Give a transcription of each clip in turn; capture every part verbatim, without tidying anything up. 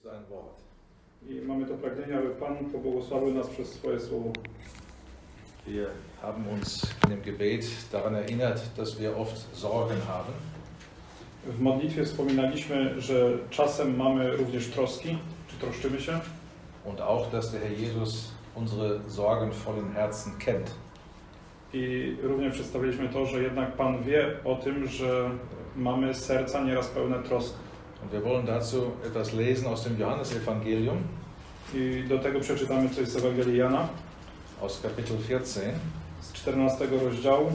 sein Wort. I mamy to pragnienie, aby Pan pobłogosławił nas przez swoje słowo. Wir haben uns in dem Gebet daran erinnert, dass wir oft Sorgen haben. W modlitwie wspominaliśmy, że czasem mamy również troski, czy troszczymy się. Und auch, dass der Herr Jesus unsere sorgenvollen Herzen kennt. I również przedstawiliśmy to, że jednak Pan wie o tym, że mamy serca nieraz pełne trosk. Und wir wollen dazu etwas lesen aus dem Johannesevangelium. I do tego przeczytamy coś z Ewangelii Jana. Aus Kapitel vierzehn. Z czternastego rozdziału.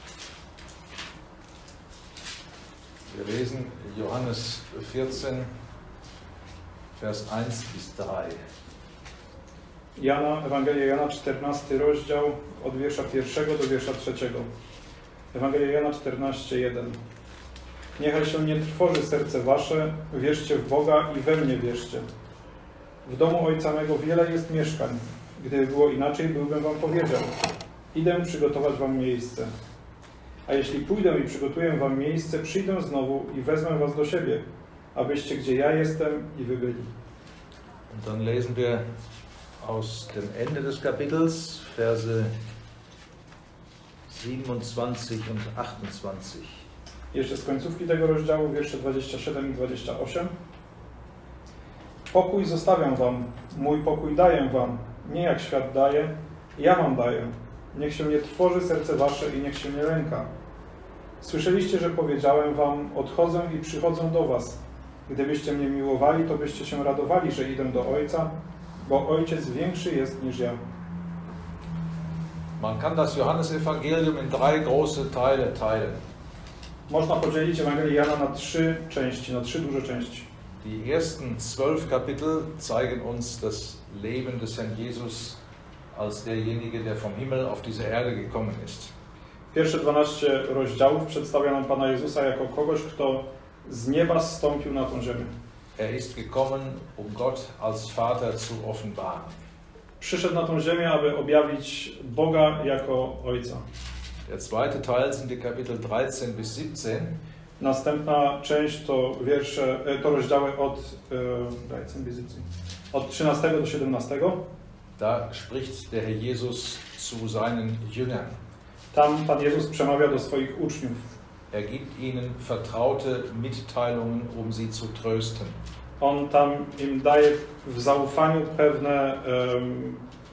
Wir lesen Johannes vierzehn, Vers eins bis drei. Jana, Ewangelia Jana, czternasty rozdział, od wiersza pierwszego do wiersza trzeciego. Ewangelia Jana czternaście, jeden. Niechaj się nie trwoży serce wasze, wierzcie w Boga i we mnie wierzcie. W domu Ojca mego wiele jest mieszkań. Gdyby było inaczej, byłbym wam powiedział. Idę przygotować wam miejsce. A jeśli pójdę i przygotuję wam miejsce, przyjdę znowu i wezmę was do siebie, abyście gdzie ja jestem i wy byli. Und dann lesen wir aus dem Ende des Kapitels Verse siebenundzwanzig und achtundzwanzig. Jeszcze z końcówki tego rozdziału, wiersze dwadzieścia siedem i dwadzieścia osiem. Pokój zostawiam wam, mój pokój daję wam, nie jak świat daje, ja wam daję. Niech się nie trwoży serce wasze i niech się nie lęka. Słyszeliście, że powiedziałem wam, odchodzę i przychodzę do was. Gdybyście mnie miłowali, to byście się radowali, że idę do Ojca, bo Ojciec większy jest niż ja. Man kann das Johannesevangelium in drei große Teile teilen. Można podzielić Ewangelię Jana na trzy części, na trzy duże części. Die ersten zwölf Kapitel zeigen uns das Leben des Herrn Jesus als derjenige, der vom Himmel auf diese Erde gekommen ist. Pierwsze dwanaście rozdziałów przedstawia nam Pana Jezusa jako kogoś, kto z nieba zstąpił na tą ziemię. Er ist gekommen, um Gott als Vater zu offenbaren. Przyszedł na tą ziemię, aby objawić Boga jako Ojca. Der zweite Teil sind die Kapitel dreizehn bis siebzehn. Następna część to wiersze, to rozdziały od, od trzynastego do siedemnastego. Da spricht der Herr Jesus zu seinen Jüngern. Tam Pan Jezus przemawia do swoich uczniów. Er gibt ihnen vertraute Mitteilungen, um sie zu trösten. On tam im daje w zaufaniu pewne, um,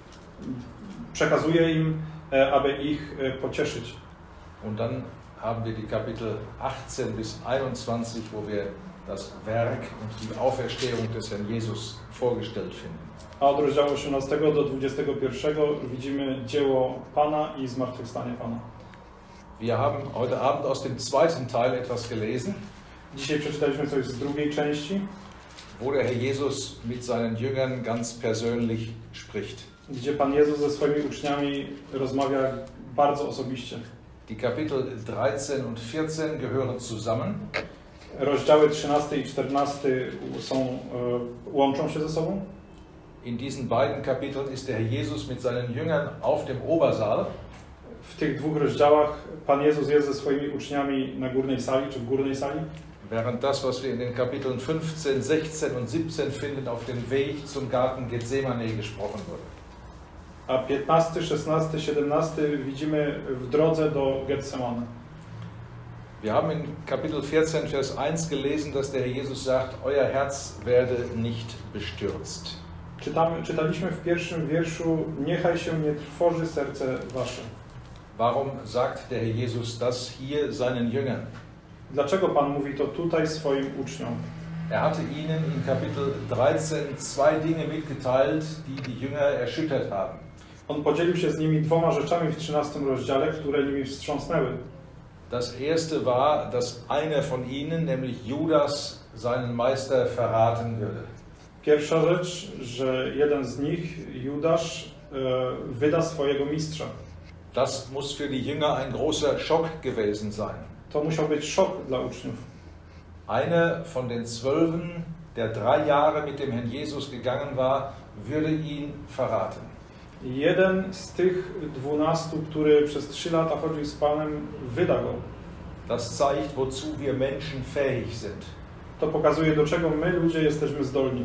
przekazuje im, aby ich pocieszyć. Und dann haben wir die Kapitel achtzehn bis einundzwanzig, wo wir das Werk und die Auferstehung des Herrn Jesus vorgestellt finden. A od rozdziału osiemnastego do dwudziestego pierwszego widzimy dzieło Pana i zmartwychwstanie Pana. Wir haben heute Abend aus dem zweiten Teil etwas gelesen. Dzisiaj przeczytaliśmy coś z drugiej części, wo der Herr Jesus mit seinen Jüngern ganz persönlich spricht. Gdzie Pan Jezus ze swoimi uczniami rozmawia bardzo osobiście. Die Kapitel dreizehn und vierzehn gehören zusammen. Rozdziały trzynasty i czternasty są, łączą się ze sobą. In diesen beiden Kapiteln ist der Herr Jesus mit seinen Jüngern auf dem Obersaal. W tych dwóch rozdziałach Pan Jezus jest ze swoimi uczniami na górnej sali, czy w górnej sali. Während das, was wir in den Kapiteln fünfzehn, sechzehn und siebzehn finden, auf dem Weg zum Garten Gethsemane gesprochen wurde. A piętnasty, szesnasty, siedemnasty widzimy w drodze do Getsemane. Wir haben in Kapitel vierzehn, Vers eins gelesen, dass der Herr Jesus sagt, euer Herz werde nicht bestürzt. Czytamy, czytaliśmy w pierwszym wierszu, niechaj się nie trwoży serce wasze. Warum sagt der Herr Jesus das hier seinen Jüngern? Dlaczego Pan mówi to tutaj swoim uczniom? Er hatte ihnen in Kapitel dreizehn zwei Dinge mitgeteilt, die die Jünger erschüttert haben. On podzielił się z nimi dwoma rzeczami w trzynastym rozdziale, które nimi wstrząsnęły. Das erste war, dass einer von ihnen, nämlich Judas, seinen Meister verraten würde. Pierwsza rzecz, że jeden z nich, Judasz, wyda swojego mistrza. Das muss für die Jünger ein großer Schock gewesen sein. To musiał być szok dla uczniów. Einer von den Zwölfen, der drei Jahre mit dem Herrn Jesus gegangen war, würde ihn verraten. Jeden z tych dwunastu, który przez trzy lata chodził z Panem, wyda go. Das zeigt, wozu wir Menschen fähig sind. To pokazuje, do czego my ludzie jesteśmy zdolni.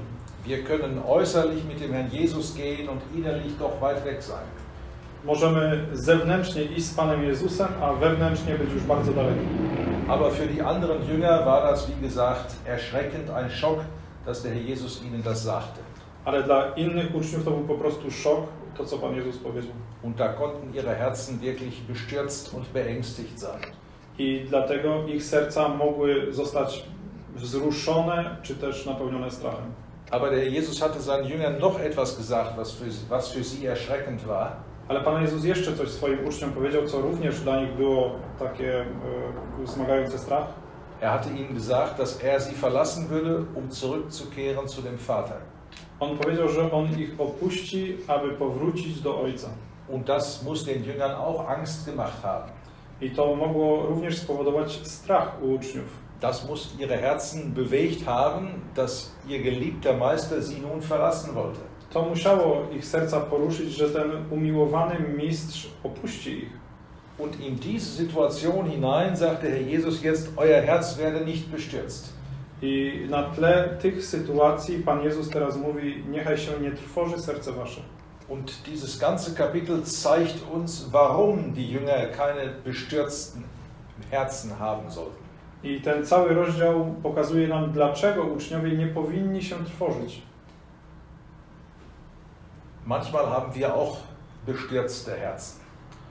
Wir können äußerlich mit dem Herrn Jesus gehen und innerlich doch weit weg sein. Możemy zewnętrznie iść z Panem Jezusem, a wewnętrznie być już bardzo daleko. Aber für die anderen Jünger war das, wie gesagt, erschreckend, ein Schock, dass der Herr Jesus ihnen das sagte. Ale dla innych uczniów to był po prostu szok, to co Pan Jezus powiedział. Und da konnten ihre Herzen wirklich bestürzt und beängstigt sein. I dlatego ich serca mogły zostać wzruszone, czy też napełnione strachem. Aber der Herr Jesus hatte seinen Jüngern noch etwas gesagt, was für, was für sie erschreckend war. Ale Pan Jezus jeszcze coś swoim uczniom powiedział, co również dla nich było takie e, wzmagające strach. Er hatte ihnen gesagt, dass er sie verlassen würde, um zurückzukehren zu dem Vater. On powiedział, że On ich opuści, aby powrócić do Ojca. Und das muss den Jüngern auch Angst gemacht haben. I to mogło również spowodować strach u uczniów. Das muss ihre Herzen bewegt haben, dass ihr geliebter Meister sie nun verlassen wollte. To musiało ich serca poruszyć, że ten umiłowany mistrz opuści ich. Und in diese Situation hinein sagte Herr Jesus jetzt, euer Herz werde nicht bestürzt. I na tle tych sytuacji Pan Jezus teraz mówi, niechaj się nie trwoży serce wasze. Und dieses ganze Kapitel zeigt uns, warum die Jünger keine bestürzten Herzen haben sollten. I ten cały rozdział pokazuje nam, dlaczego uczniowie nie powinni się trwożyć. Manchmal haben wir auch bestürzte Herzen.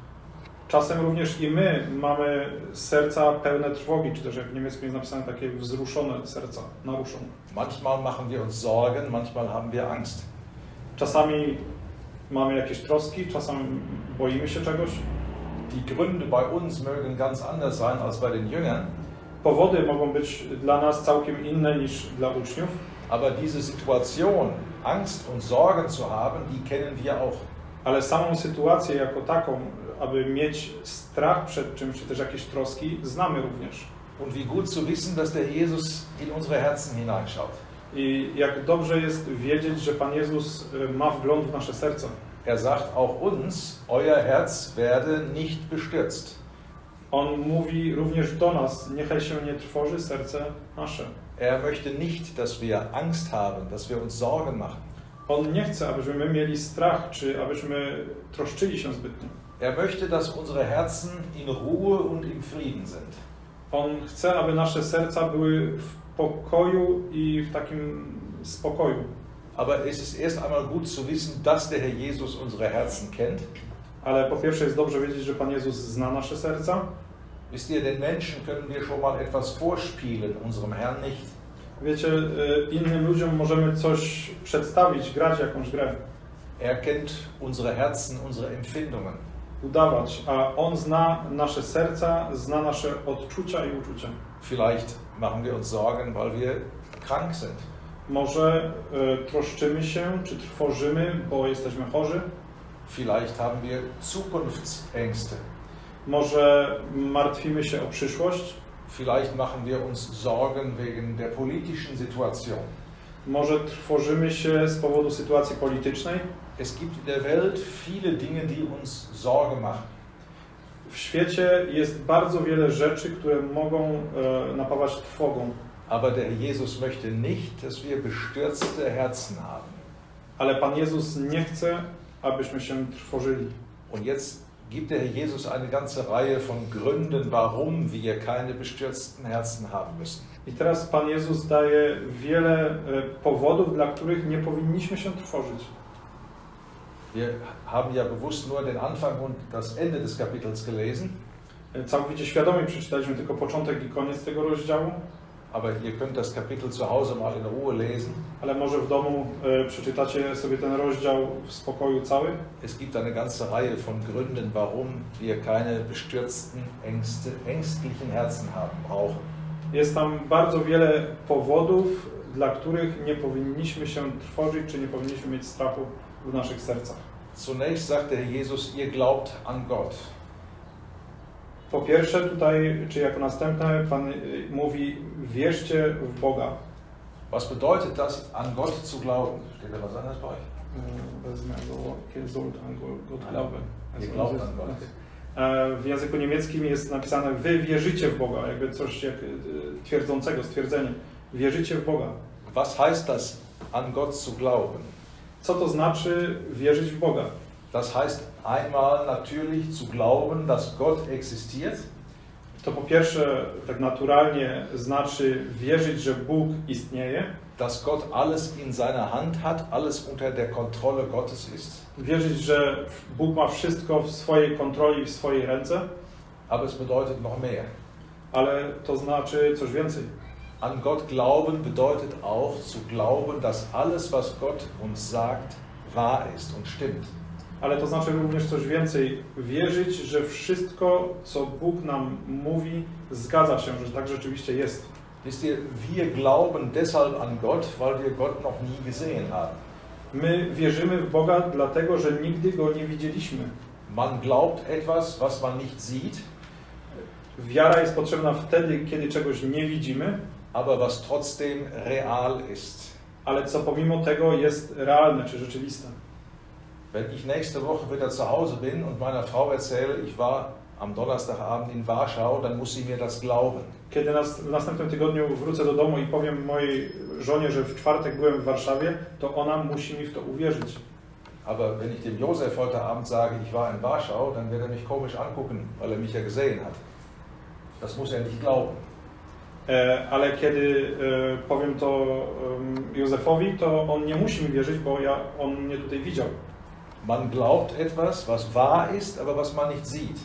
Czasem również i my mamy serca pełne trwogi, czy też jak w niemieckim jest napisane, takie wzruszone serca, naruszone. Manchmal machen wir uns Sorgen, manchmal haben wir Angst. Czasami mamy jakieś troski, czasami boimy się czegoś. Die Gründe bei uns mögen ganz anders sein als bei den Jüngern. Powody mogą być dla nas całkiem inne niż dla uczniów. Aber diese Situation, Angst und Sorgen zu haben, die kennen wir auch. Ale samą sytuację jako taką, aby mieć strach przed czymś, czy też jakieś troski, znamy również. Und wie gut zu wissen, dass der Jesus in unsere Herzen hineinschaut. I jak dobrze jest wiedzieć, że Pan Jezus ma wgląd w nasze serca. Er sagt auch uns, euer Herz werde nicht bestürzt. On mówi również do nas, niechaj się nie trwoży serce nasze. Er möchte nicht, dass wir Angst haben, dass wir uns Sorgen machen. On nie chce, abyśmy my mieli strach, czy abyśmy troszczyli się zbytnio. Er möchte, dass unsere Herzen in Ruhe und im Frieden sind. On chce, aby nasze serca były w pokoju i w takim spokoju. Aber es ist erst einmal gut zu wissen, dass der Herr Jesus unsere Herzen kennt. Ale po pierwsze jest dobrze wiedzieć, że Pan Jezus zna nasze serca. Wisst ihr, den Menschen können wir schon mal etwas vorspielen, unserem Herrn nicht. Wiecie, innym ludziom możemy coś przedstawić, grać jakąś grę. Er kennt unsere Herzen, unsere Empfindungen. Udawać, a On zna nasze serca, zna nasze odczucia i uczucia. Vielleicht machen wir uns Sorgen, weil wir krank sind. Może y, troszczymy się, czy trwożymy, bo jesteśmy chorzy. Vielleicht haben wir Zukunftsängste. Może martwimy się o przyszłość. Vielleicht machen wir uns Sorgen wegen der politischen Situation. Może trwożymy się z powodu sytuacji politycznej. Es gibt in der Welt viele Dinge, die uns Sorge machen. W świecie jest bardzo wiele rzeczy, które mogą e, napawać trwogą. Aber der Jesus möchte nicht, dass wir bestürzte Herzen haben. Ale Pan Jezus nie chce, abyśmy się trwożyli. Und jetzt gibt der Herr Jesus eine ganze Reihe von Gründen, warum wir keine bestürzten Herzen haben müssen. I teraz Pan Jezus daje wiele e, powodów, dla których nie powinniśmy się trwożyć. Wir haben ja bewusst nur den Anfang und das Ende des Kapitels gelesen. Całkowicie świadomie przeczytaliśmy tylko początek i koniec tego rozdziału. Aber ihr könnt das Kapitel zu Hause mal in Ruhe lesen. Ale może w domu e, przeczytacie sobie ten rozdział w spokoju cały. Es gibt eine ganze Reihe von Gründen, warum wir keine bestürzten, ängste, ängstlichen Herzen haben brauchen. Jest tam bardzo wiele powodów, dla których nie powinniśmy się trwożyć, czy nie powinniśmy mieć strachu w naszych sercach. Zunächst sagt der Herr Jesus, ihr glaubt an Gott. Po pierwsze tutaj, czy jako następne, Pan mówi, wierzcie w Boga. Was bedeutet das, an Gott zu glauben? Steht da was anderes bei euch? Wezmę go, ihr sollt an Gott glauben. Ihr glaubt an Gott. W języku niemieckim jest napisane, wy wierzycie w Boga, jakby coś jak twierdzącego, stwierdzenie. Wierzycie w Boga. Was heißt das, an Gott zu glauben? Co to znaczy wierzyć w Boga? Das heißt einmal natürlich zu glauben, dass Gott existiert. To po pierwsze, tak naturalnie znaczy wierzyć, że Bóg istnieje. Dass Gott alles in seiner Hand hat, alles unter der Kontrolle Gottes ist. Wierzyć, że Bóg ma wszystko w swojej kontroli, w swojej ręce. Aber es bedeutet noch mehr. Ale to znaczy coś więcej. An Gott glauben bedeutet auch zu glauben, dass alles, was Gott uns sagt, wahr ist und stimmt. Ale to znaczy również coś więcej. Wierzyć, że wszystko, co Bóg nam mówi, zgadza się, że tak rzeczywiście jest. Wisst ihr, wir glauben deshalb an Gott, weil wir Gott noch nie gesehen haben. My wierzymy w Boga dlatego, że nigdy Go nie widzieliśmy. Man glaubt etwas, was man nicht sieht. Wiara jest potrzebna wtedy, kiedy czegoś nie widzimy, aber was trotzdem real ist. Ale co pomimo tego jest realne czy rzeczywiste. Wenn ich nächste Woche wieder zu Hause bin und meiner Frau erzähle, ich war am Donnerstagabend in Warschau, dann muss sie mir das glauben. Kiedy nas, w następnym tygodniu wrócę do domu i powiem mojej żonie, że w czwartek byłem w Warszawie, to ona musi mi w to uwierzyć. Aber wenn ich dem Josef heute Abend sage, ich war in Warschau, dann wird er mich komisch angucken, weil er mich ja gesehen hat. Das muss er nicht glauben. E, ale kiedy e, powiem to e, Józefowi, to on nie musi mi wierzyć, bo ja, on mnie tutaj widział. Man glaubt etwas, was wahr ist, aber was man nicht sieht.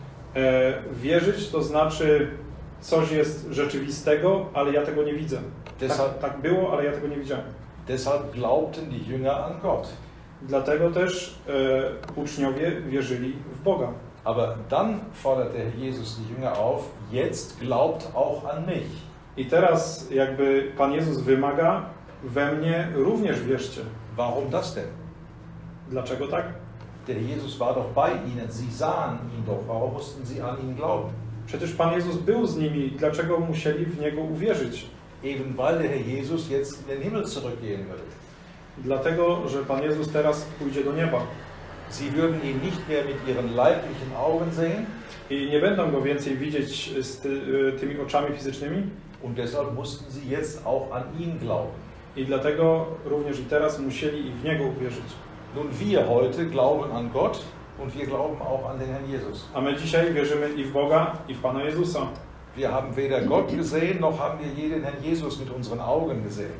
E, wierzyć to znaczy coś jest rzeczywistego, ale ja tego nie widzę. Deshalb, tak, tak było, ale ja tego nie widziałem. Deshalb glaubten die Jünger an Gott. Dlatego też e, uczniowie wierzyli w Boga. Aber dann fordert der Jesus die Jünger auf, jetzt glaubt auch an mich. I teraz jakby Pan Jezus wymaga, we mnie również wierzcie. Warum das denn? Dlaczego tak? Der Jesus war doch bei ihnen, sie sahen ihn doch, warum mussten sie an ihn glauben? Przecież Pan Jezus był z nimi, dlaczego musieli w Niego uwierzyć? Eben weil der Herr Jesus jetzt in den Himmel zurückgehen würde. Dlatego, że Pan Jezus teraz pójdzie do nieba. Sie würden ihn nicht mehr mit ihren leiblichen Augen sehen. I nie będą go więcej widzieć z ty, tymi oczami fizycznymi. Und deshalb mussten sie jetzt auch an ihn glauben. I dlatego również i teraz musieli i w Niego uwierzyć. Nun wir heute glauben an Gott und wir glauben auch an den Herrn Jesus. A my dzisiaj wierzymy i w Boga, i w Pana Jezusa. Wir haben weder Gott gesehen, noch haben wir je den Herrn Jesus mit unseren Augen gesehen.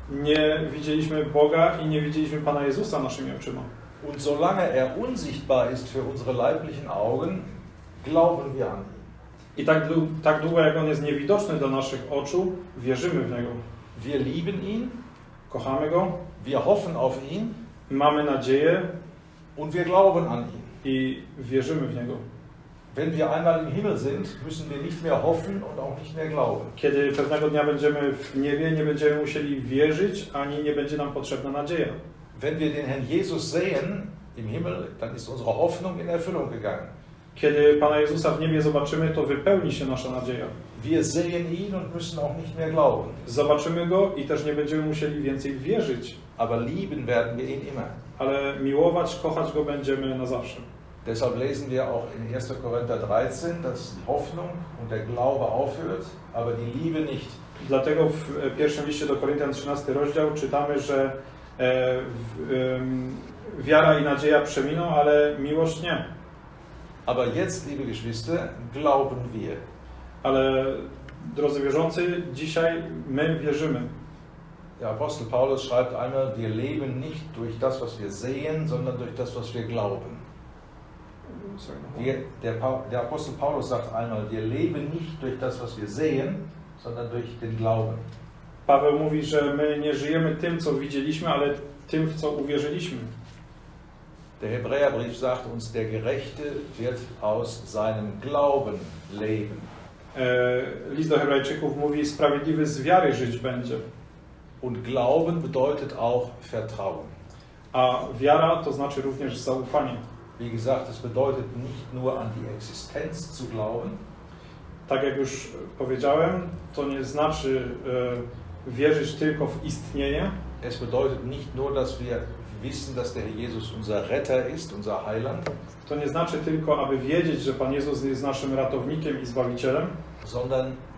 Nie widzieliśmy Boga i nie widzieliśmy Pana Jezusa naszymi oczyma. Und solange er unsichtbar ist für unsere leiblichen Augen, glauben wir an ihn. I tak, tak długo jak On jest niewidoczny do naszych oczu, wierzymy w Niego. Wir lieben ihn, Kochamy Go, wir hoffen auf ihn mamy nadzieję und wir glauben an ihn. i wierzymy w Niego. Wenn wir einmal im Himmel sind, müssen wir nicht mehr hoffen und auch nicht mehr glauben. Kiedy pewnego dnia będziemy w niebie, nie będziemy musieli wierzyć, ani nie będzie nam potrzebna nadzieja. Wenn wir den Herrn Jesus sehen im Himmel, dann ist unsere Hoffnung in Erfüllung gegangen. Kiedy Pana Jezusa w niebie zobaczymy, to wypełni się nasza nadzieja. Wir sehen ihn und müssen auch nicht mehr glauben. Zobaczymy Go i też nie będziemy musieli więcej wierzyć. Aber lieben werden wir ihn immer. Ale miłować, kochać Go będziemy na zawsze. Deshalb lesen wir auch in erster Korinther dreizehn, dass die Hoffnung und der Glaube aufhört, aber die Liebe nicht. Dlatego w pierwszym liście do Koryntian, trzynasty rozdział, czytamy, że e, w, e, wiara i nadzieja przeminą, ale miłość nie. Aber jetzt, liebe Geschwister, glauben wir. Ale drodzy wierzący, dzisiaj my wierzymy. Der Apostel Paulus schreibt einmal, wir leben nicht durch das, was wir sehen, sondern durch das, was wir glauben. Wir, der, der Apostel Paulus sagt einmal, wir leben nicht durch das, was wir sehen, sondern durch den Glauben. Paweł mówi, że my nie żyjemy tym, co widzieliśmy, ale tym, w co uwierzyliśmy. Der Hebräerbrief sagt uns, der Gerechte wird aus seinem Glauben leben. E, list do Hebrajczyków mówi, sprawiedliwy z wiary żyć będzie. Und Glauben bedeutet auch Vertrauen. A wiara to znaczy również zaufanie. Wie gesagt, es bedeutet nicht nur an die Existenz zu glauben. Tak jak już powiedziałem, to nie znaczy e, wierzyć tylko w istnienie. Es bedeutet nicht nur, dass wir wissen, dass der Herr Jesus unser Retter ist, unser Heiland. To nie znaczy tylko, aby wiedzieć, że Pan Jezus jest naszym ratownikiem i Zbawicielem. Sondern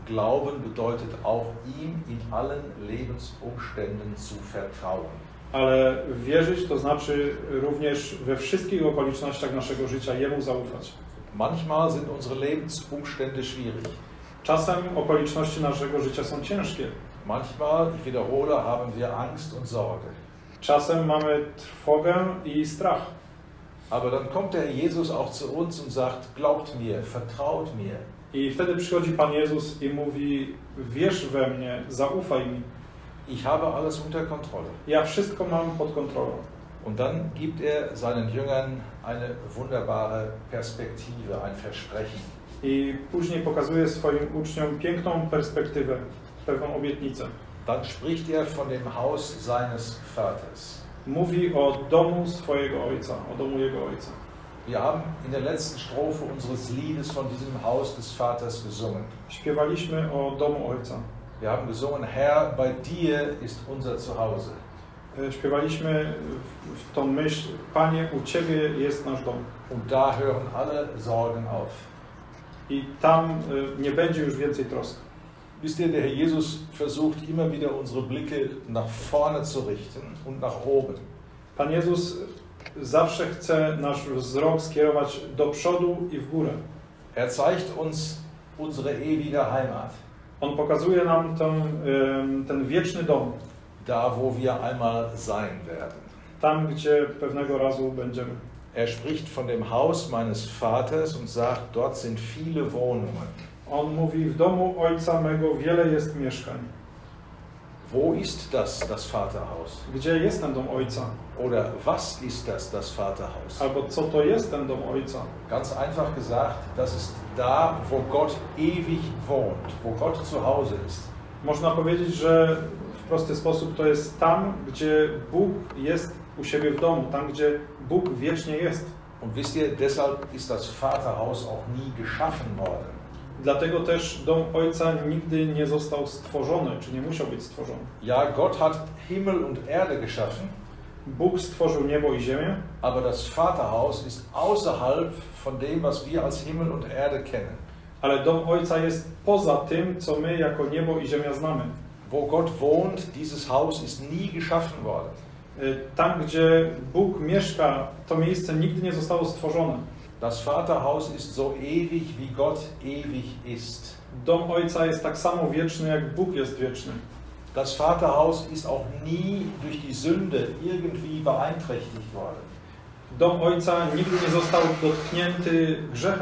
Glauben bedeutet auch, ihm in allen Lebensumständen zu vertrauen. Ale wierzyć to znaczy również we wszystkich okolicznościach naszego życia Jemu zaufać. Manchmal sind unsere Lebensumstände schwierig. Czasem okoliczności naszego życia są ciężkie. Manchmal, ich wiederhole, haben wir Angst und Sorge. Czasem mamy trwogę i strach. Aber dann kommt der Jesus auch zu uns und sagt, glaubt mir, vertraut mir. I wtedy przychodzi Pan Jezus i mówi, wierz we mnie, zaufaj mi. Ich habe alles unter Kontrolle. Ja wszystko mam pod kontrolą. Und dann gibt er seinen Jüngern eine wunderbare Perspektive, ein Versprechen. I później pokazuje swoim uczniom piękną perspektywę, pewną obietnicę. Dann spricht er von dem Haus seines Vaters. Mówi o domu swojego Ojca, o domu Jego Ojca. Wir haben in der letzten Strophe unseres Liedes von diesem Haus des Vaters gesungen. Śpiewaliśmy o domu Ojca. Wir haben gesungen, Herr, bei dir ist unser Zuhause. Śpiewaliśmy w tą myśl, Panie, u Ciebie jest nasz dom. Und da hören alle Sorgen auf. I tam nie będzie już więcej trosk. Wisst ihr, der Herr Jesus versucht immer wieder unsere Blicke nach vorne zu richten und nach oben. Pan Jezus zawsze chce nasz wzrok skierować do przodu i w górę. Er zeigt uns unsere ewige Heimat. On pokazuje nam ten, ten wieczny dom. Da, wo wir einmal sein werden. Tam, gdzie pewnego razu będziemy. Er spricht von dem Haus meines Vaters und sagt, dort sind viele Wohnungen. On mówi, w domu Ojca mego wiele jest mieszkań. Wo ist das, das Vaterhaus? Gdzie jest ten dom Ojca? Oder was ist das, das Vaterhaus? Albo co to jest ten dom Ojca? Ganz einfach gesagt, das ist da, wo Gott ewig wohnt, wo Gott zu Hause ist. Można powiedzieć, że w prosty sposób to jest tam, gdzie Bóg jest u siebie w domu, tam, gdzie Bóg wiecznie jest. Und wisst ihr, deshalb ist das Vaterhaus auch nie geschaffen worden. Dlatego też dom Ojca nigdy nie został stworzony, czy nie musiał być stworzony. Ja, Gott hat Himmel und Erde geschaffen. Bóg stworzył niebo i ziemię, aber das Vaterhaus ist außerhalb von dem, was wir als Himmel und Erde kennen. Ale dom Ojca jest poza tym, co my jako niebo i ziemia znamy. Wo Gott wohnt, dieses Haus ist nie geschaffen worden. Tam, gdzie Bóg mieszka, to miejsce nigdy nie zostało stworzone. Das Vaterhaus ist so ewig, wie Gott ewig ist. Dom Ojca jest tak samo wieczny, jak Bóg jest wieczny. Das Vaterhaus ist auch nie durch die Sünde irgendwie beeinträchtigt worden. Dom Ojca nigdy nie został dotknięty grzechem.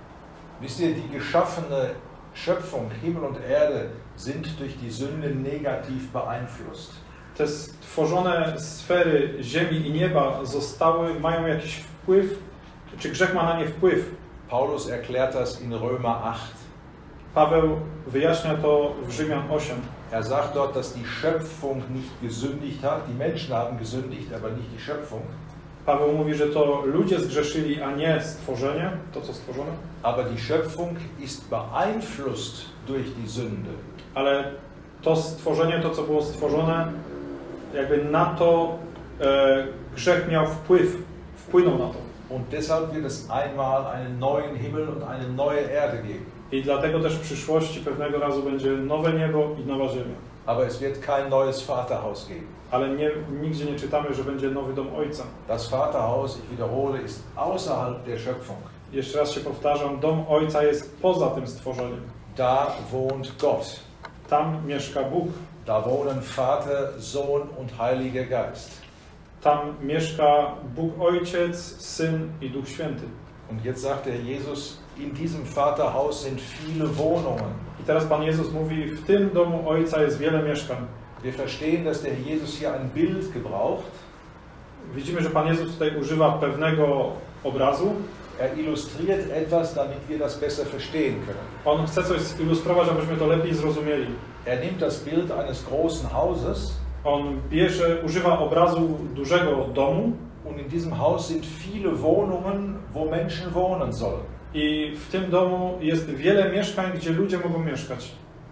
Wisst ihr, die geschaffene Schöpfung, Himmel und Erde, sind durch die Sünde negativ beeinflusst. Te stworzone sfery ziemi i nieba zostały, mają jakiś wpływ, czy grzech ma na nie wpływ. Paulus erklärt das in Römer acht. Paweł wyjaśnia to w Rzymian osiem. Er sagt dort, dass die Schöpfung nicht gesündigt hat. Die Menschen haben gesündigt, aber nicht die Schöpfung. Paweł mówi, że to ludzie zgrzeszyli, a nie stworzenie, to co stworzone. Aber die Schöpfung ist beeinflusst durch die Sünde. Ale to stworzenie, to co było stworzone, jakby na to e, grzech miał wpływ, wpłynął na to. Und deshalb wird es einmal einen neuen Himmel und eine neue Erde geben. I dlatego też w przyszłości pewnego razu będzie nowe niebo i nowa ziemia. Aber es wird kein neues Vaterhaus geben. Ale nie, nigdzie nie czytamy, że będzie nowy dom Ojca. Das Vaterhaus, ich wiederhole, ist außerhalb der Schöpfung. Jeszcze raz się powtarzam, dom Ojca jest poza tym stworzeniem. Da wohnt Gott. Tam mieszka Bóg. Da wohnen Vater, Sohn und Heiliger Geist. Tam mieszka Bóg Ojciec, Syn i Duch Święty. Und jetzt sagt der Jesus, in diesem Vaterhaus sind viele Wohnungen. I teraz Pan Jezus mówi, w tym domu Ojca jest wiele mieszkań. Wir verstehen, dass der Jesus hier ein Bild gebraucht. Widzimy, że Pan Jezus tutaj używa pewnego obrazu. Er illustriert etwas, damit wir das besser verstehen können. On chce coś zilustrować, abyśmy to lepiej zrozumieli. Er nimmt das Bild eines großen Hauses. On bierze, używa obrazu dużego domu. Und in diesem Haus sind viele Wohnungen, wo Menschen wohnen sollen. I w tym domu jest wiele mieszkań, gdzie ludzie mogą mieszkać.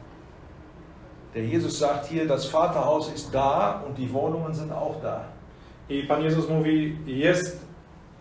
Der Jesus sagt hier, das Vaterhaus ist da und die Wohnungen sind auch da. I Pan Jezus mówi, jest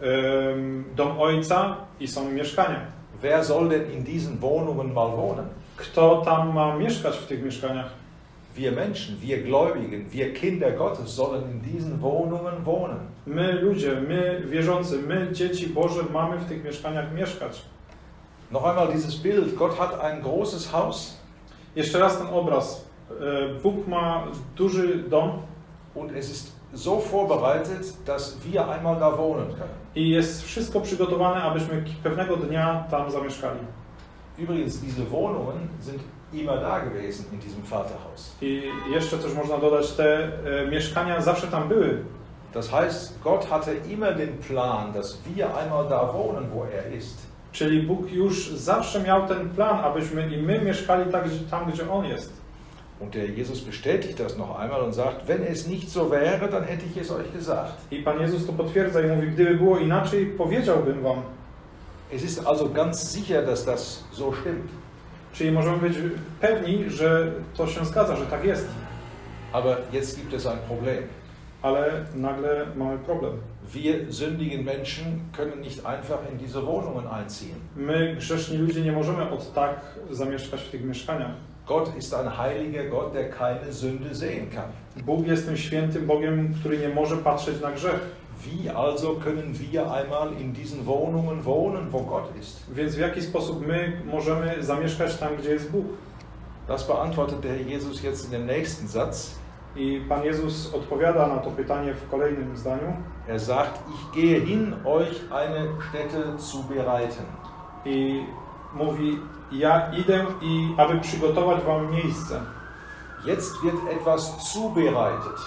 um, dom Ojca i są mieszkania. Wer soll denn in diesen Wohnungen mal wohnen? Kto tam ma mieszkać w tych mieszkaniach? Wir Menschen, wir Gläubigen, wir Kinder Gottes sollen in diesen Wohnungen wohnen. My ludzie, my wierzący, my dzieci Boże mamy w tych mieszkaniach mieszkać. Noch einmal dieses Bild, Gott hat ein großes Haus. Jeszcze raz ten obraz. Bóg ma duży dom. Und es ist so vorbereitet, dass wir einmal da wohnen können. I jest wszystko przygotowane, abyśmy pewnego dnia tam zamieszkali. Übrigens, diese Wohnungen sind immer da gewesen in diesem Vaterhaus. I jeszcze coś można dodać, te e, mieszkania zawsze tam były. Das heißt, Gott hatte immer den Plan, dass wir einmal da wohnen, wo er ist. Czyli Bóg już zawsze miał ten plan, abyśmy i my mieszkali tak, tam, gdzie On jest. Und der Jesus bestätigt das noch einmal und sagt, wenn es nicht so wäre, dann hätte ich es euch gesagt. I Pan Jezus to potwierdza i mówi, gdyby było inaczej, powiedziałbym wam. Es ist also ganz sicher, dass das so stimmt. Czyli możemy być pewni, że to się zgadza, że tak jest. Aber jetzt gibt es ein Problem. Ale nagle mamy problem. Wir sündigen Menschen können nicht einfach in diese Wohnungen einziehen. My, grzeszni ludzie, nie możemy od tak zamieszkać w tych mieszkaniach. Gott ist ein heiliger Gott, der keine Sünde sehen kann. Bóg jest tym świętym Bogiem, który nie może patrzeć na grzech. Wie also können wir einmal in diesen Wohnungen wohnen, wo Gott ist? Więc w jaki sposób my możemy zamieszkać tam, gdzie jest Bóg? Das beantwortet der Herr Jesus jetzt in dem nächsten Satz. I Pan Jezus odpowiada na to pytanie w kolejnym zdaniu. Er sagt, ich gehe hin, euch eine Stätte zu bereiten. I mówi, ja idę, i aby przygotować wam miejsce. Jetzt wird etwas zubereitet.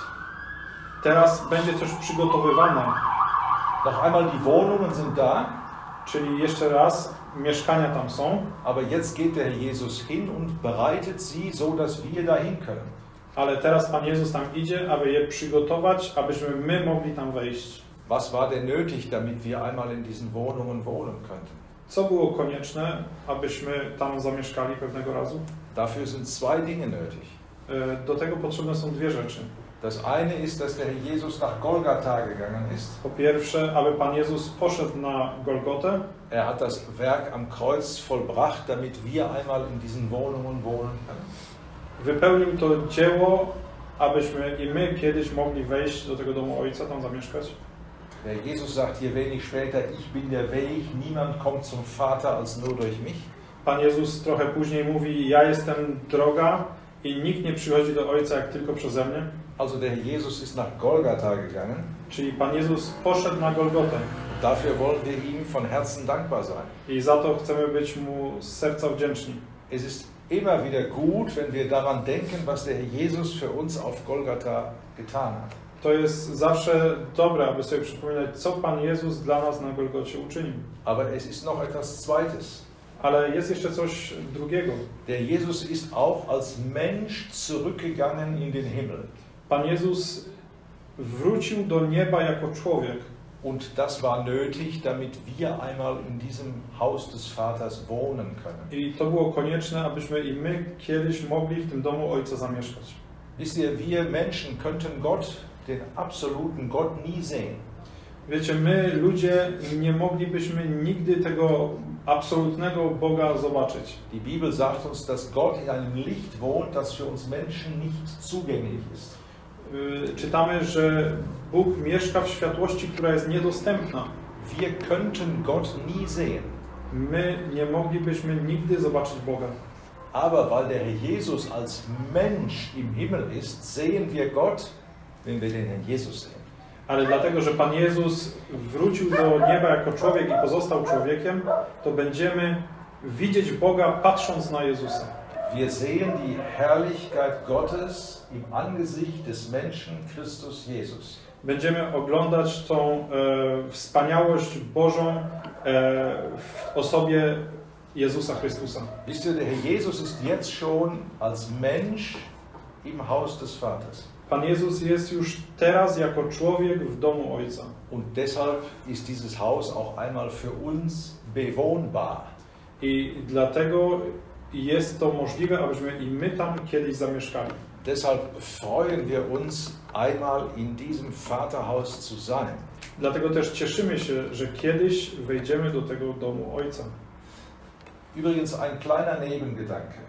Teraz będzie coś przygotowywane. Noch einmal, die Wohnungen sind da. Czyli jeszcze raz, mieszkania tam są. Aber jetzt geht der Herr Jesus hin und bereitet sie, so dass wir dahin können. Ale teraz Pan Jezus tam idzie, aby je przygotować, abyśmy my mogli tam wejść. Was war denn nötig, damit wir einmal in diesen Wohnungen wohnen könnten? Co było konieczne, abyśmy tam zamieszkali pewnego razu? Dafür sind zwei Dinge nötig. Do tego potrzebne są dwie rzeczy. Das eine ist, dass der Herr Jesus nach Golgatha gegangen ist. Po pierwsze, aby Pan Jezus poszedł na Golgotę. Er hat das Werk am Kreuz vollbracht, damit wir einmal in diesen Wohnungen wohnen können. Wypełnił to dzieło, abyśmy i my kiedyś mogli wejść do tego domu Ojca, tam zamieszkać. Der Jesus sagt hier wenig später, ich bin der Weg, niemand kommt zum Vater als nur durch mich. Pan Jezus trochę później mówi, ja jestem droga i nikt nie przychodzi do Ojca jak tylko przeze mnie. Also der Jesus ist nach Golgatha gegangen. Czyli Pan Jezus poszedł na Golgotę. Dafür wollen wir ihm von Herzen dankbar sein. I za to chcemy być mu z serca wdzięczni. Es ist immer wieder gut, wenn wir daran denken, was der Herr Jesus für uns auf Golgatha getan hat. To jest zawsze dobre, aby sobie przypominać, co Pan Jezus dla nas na Golgocie uczynił. Aber es ist noch etwas Zweites. Ale jest jeszcze coś drugiego. Der Jesus ist auch als Mensch zurückgegangen in den Himmel. Pan Jezus wrócił do nieba jako człowiek. Und das war nötig, damit wir einmal in diesem Haus des Vaters wohnen können. I to było konieczne, abyśmy i my kiedyś mogli w tym domu Ojca zamieszkać. Wisst ihr, wir Menschen könnten Gott, den absoluten Gott, nie sehen. Wiecie, my ludzie nie moglibyśmy nigdy tego absolutnego Boga zobaczyć. Die Bibel sagt uns, dass Gott in einem Licht wohnt, das für uns Menschen nicht zugänglich ist. Czytamy, że Bóg mieszka w światłości, która jest niedostępna. Wir könnten Gott nie sehen. My nie moglibyśmy nigdy zobaczyć Boga. Aber weil der Herr Jesus als Mensch im Himmel ist, sehen wir Gott, wenn wir den Herrn Jesus sehen. Ale dlatego, że Pan Jezus wrócił do nieba jako człowiek i pozostał człowiekiem, to będziemy widzieć Boga patrząc na Jezusa. Wir sehen die Herrlichkeit Gottes im Angesicht des Menschen Christus Jesus. Będziemy oglądać tą e, wspaniałość Bożą e, w osobie Jezusa Chrystusa. Wisst ihr, der Herr Jesus ist jetzt schon als Mensch im Haus des Vaters. Pan Jezus jest już teraz jako człowiek w domu Ojca. Und deshalb ist dieses Haus auch einmal für uns bewohnbar. I dlatego jest to możliwe, abyśmy i my tam kiedyś zamieszkali. Deshalb freuen wir uns, einmal in diesem Vaterhaus zu sein. Dlatego też cieszymy się, że kiedyś wejdziemy do tego domu Ojca. Übrigens ein kleiner Nebengedanke.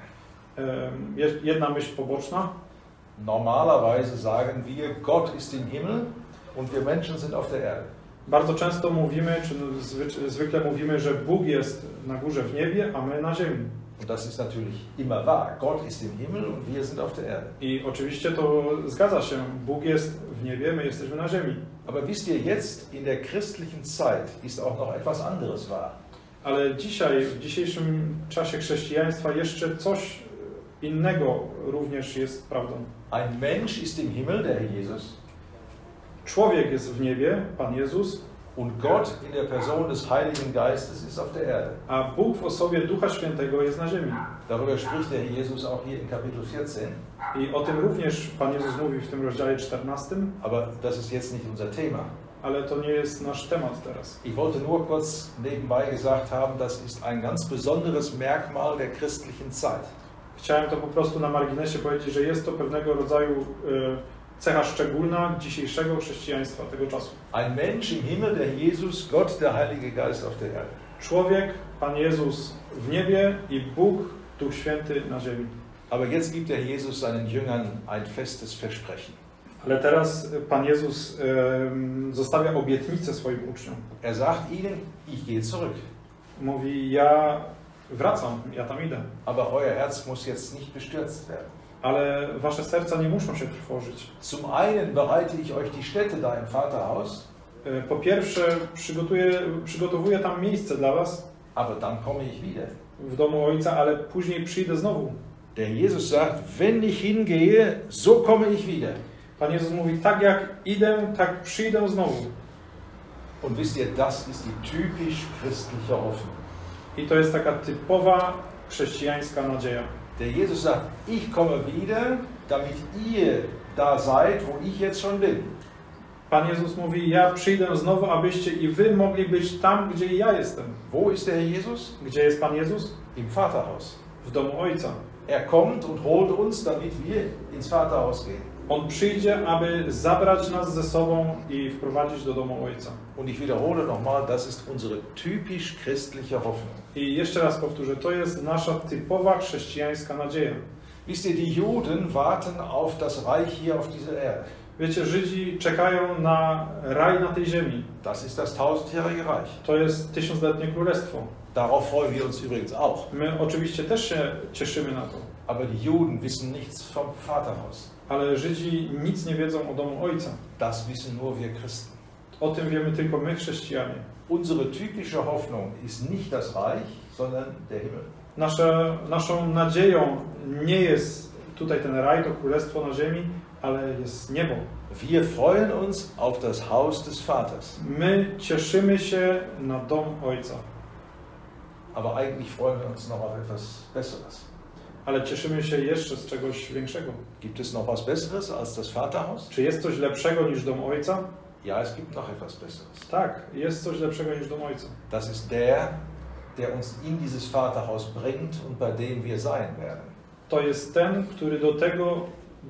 Jedna myśl poboczna. Normalerweise sagen wir, Gott ist im Himmel und wir Menschen sind auf der Erde. Bardzo często mówimy, czy zwykle mówimy, że Bóg jest na górze w niebie, a my na ziemi. Und das ist natürlich immer wahr. Gott ist im Himmel und wir sind auf der Erde. I oczywiście to zgadza się. Bóg jest w niebie, my jesteśmy na ziemi. Aber wisst ihr, jetzt in der christlichen Zeit ist auch noch etwas anderes wahr. Ale dzisiaj, w dzisiejszym czasie chrześcijaństwa jeszcze coś innego również jest prawdą. Ein Mensch ist im Himmel, der Herr Jesus. Człowiek jest w niebie, Pan Jezus. Und Gott in der Person des Heiligen Geistes ist auf der Erde. A Bóg w osobie Ducha Świętego jest na ziemi. Darüber spricht der Herr Jesus auch hier in Kapitel vierzehn. I o tym również Pan Jezus mówi w tym rozdziale czternastym. Aber das ist jetzt nicht unser Thema. Ale to nie jest nasz temat teraz. Ich wollte nur kurz nebenbei gesagt haben, das ist ein ganz besonderes Merkmal der christlichen Zeit. Chciałem to po prostu na marginesie powiedzieć, że jest to pewnego rodzaju y, cecha szczególna dzisiejszego chrześcijaństwa tego czasu. Ein Mensch im Himmel, der Jesus, Gott, der Heilige Geist auf der Erde. Człowiek, Pan Jezus w niebie i Bóg, Duch Święty na ziemi. Aber jetzt gibt der Jesus seinen Jüngern ein festes Versprechen. Ale teraz Pan Jezus y, zostawia obietnicę swoim uczniom. Er sagt ihnen, ich gehe zurück. Mówi, ja wracam, ja tam idę. Aber euer Herz muss jetzt nicht bestürzt werden. Ale wasze serca nie muszą się trwożyć. Zum einen bereite ich euch die Stätte da im Vaterhaus. Po pierwsze, przygotuję, przygotowuję tam miejsce dla was. Aber dann komme ich wieder. W domu Ojca, ale później przyjdę znowu. Der Jesus sagt, wenn ich hingehe, so komme ich wieder. Pan Jezus mówi, tak jak idę, tak przyjdę znowu. Und wisst ihr, das ist die typisch christliche Hoffnung. I to jest taka typowa chrześcijańska nadzieja. Der Jesus sagt, ich komme wieder, damit ihr da seid, wo ich jetzt schon bin. Pan Jezus mówi, ja przyjdę znowu, abyście i wy mogli być tam, gdzie ja jestem. Wo ist der Herr Jesus? Gdzie jest Pan Jezus? Im Vaterhaus. W domu Ojca. Er kommt und holt uns, damit wir ins Vaterhaus gehen. On przyjdzie, aby zabrać nas ze sobą i wprowadzić do domu Ojca. Und ich wiederhole nochmal, das ist unsere typisch christliche Hoffnung. I jeszcze raz powtórzę, to jest nasza typowa chrześcijańska nadzieja. Wisst ihr, die Juden warten auf das Reich hier auf dieser Erde. Wiecie, Żydzi czekają na raj na tej ziemi. Das ist das tausendjährige Reich. To jest tysiącletnie królestwo. Darauf freuen wir uns übrigens auch. My oczywiście też się cieszymy na to. Aber die Juden wissen nichts vom Vaterhaus. Ale Żydzi nic nie wiedzą o domu Ojca. Das wissen nur wir Christen. O tym wiemy tylko my, chrześcijanie. Unsere typische Hoffnung ist nicht das Reich, sondern der Himmel. Nasze, naszą nadzieją nie jest tutaj ten raj, to królestwo na ziemi, ale jest niebo. Wir freuen uns auf das Haus des Vaters. My cieszymy się na dom Ojca. Aber eigentlich freuen wir uns noch auf etwas Besseres. Ale cieszymy się jeszcze z czegoś większego. Gibt es noch was Besseres als das Vaterhaus? Czy jest coś lepszego niż dom Ojca? Ja, es gibt noch etwas Besseres. Tak, jest coś lepszego niż dom Ojca. Das ist der, der uns in dieses Vaterhaus bringt und bei dem wir sein werden. To jest ten, który do tego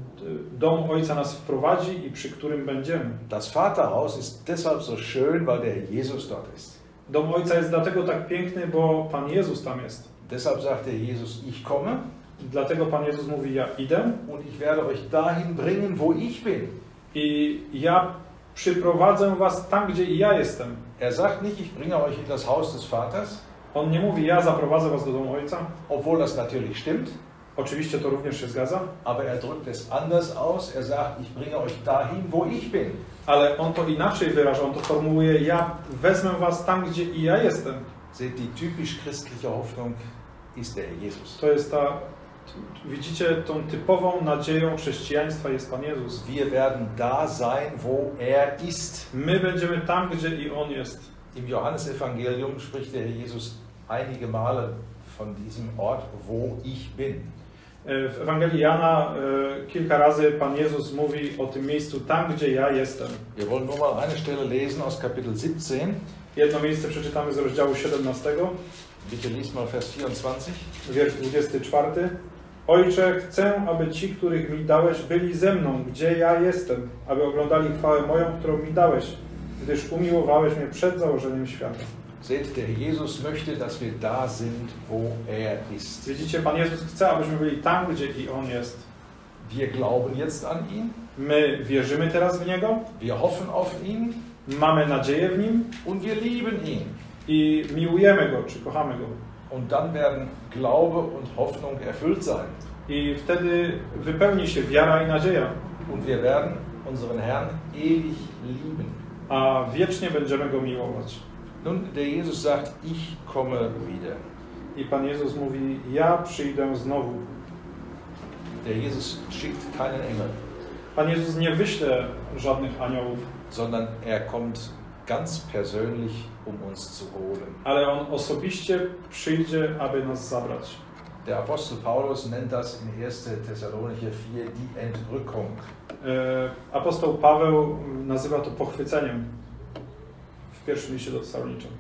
domu Ojca nas wprowadzi i przy którym będziemy. Das Vaterhaus ist deshalb so schön, weil der Jesus dort ist. Dom Ojca jest dlatego tak piękny, bo Pan Jezus tam jest. Deshalb sagt der Jesus, ich komme. Dlatego Pan Jezus mówi, ja idę. Und ich werde euch dahin bringen, wo ich bin. I ja przyprowadzę was tam, gdzie i ja jestem. Er sagt nicht, ich bringe euch in das Haus des Vaters. On nie mówi, ja zaprowadzę was do domu Ojca. Obwohl das natürlich stimmt. Oczywiście to również się zgadza. Aber er drückt es anders aus. Er sagt, ich bringe euch dahin, wo ich bin. Ale on to inaczej wyraża. On to formułuje, ja wezmę was tam, gdzie i ja jestem. Seht, die typisch christliche Hoffnung ist der Jesus. To jest ta, widzicie, tą typową nadzieją chrześcijaństwa jest Pan Jezus. Wir werden da sein, wo er ist. My będziemy tam, gdzie i On jest. Im Johannesevangelium spricht der Herr Jesus einige Male von diesem Ort, wo ich bin. W Ewangelii Jana e, kilka razy Pan Jezus mówi o tym miejscu tam, gdzie ja jestem. Wir wollen nur mal eine Stelle lesen aus Kapitel siebzehn. Jedno miejsce przeczytamy z rozdziału siedemnastego. Bitte liest mal Vers vierundzwanzig. Wiersz dwudziesty czwarty. Ojcze, chcę, aby ci, których mi dałeś, byli ze mną, gdzie ja jestem, aby oglądali chwałę moją, którą mi dałeś, gdyż umiłowałeś mnie przed założeniem świata. Seht, der Jesus möchte, dass wir da sind, wo er ist. Widzicie, Pan Jezus chce, abyśmy byli tam, gdzie i On jest. Wir glauben jetzt an ihn. My wierzymy teraz w Niego. Wir hoffen auf ihn. Mamy nadzieję w Nim. Und wir lieben ihn. I miłujemy Go, czy kochamy Go. Und dann werden Glaube und Hoffnung erfüllt sein. I wtedy wypełni się wiara i nadzieja. Und wir werden unseren Herrn ewig lieben. A wiecznie będziemy Go miłować. Nun, der Jesus sagt, ich komme wieder. I Pan Jezus mówi, ja przyjdę znowu. Der Jesus schickt keinen Engel. Pan Jezus nie wyśle żadnych aniołów, sondern er kommt ganz persönlich, um uns zu holen. Ale On osobiście przyjdzie, aby nas zabrać. Der Apostel Paulus nennt das in erster Thessalonicher vier die Entrückung. E, apostoł Paweł nazywa to pochwyceniem w pierwszym liście do Tesaloniczan.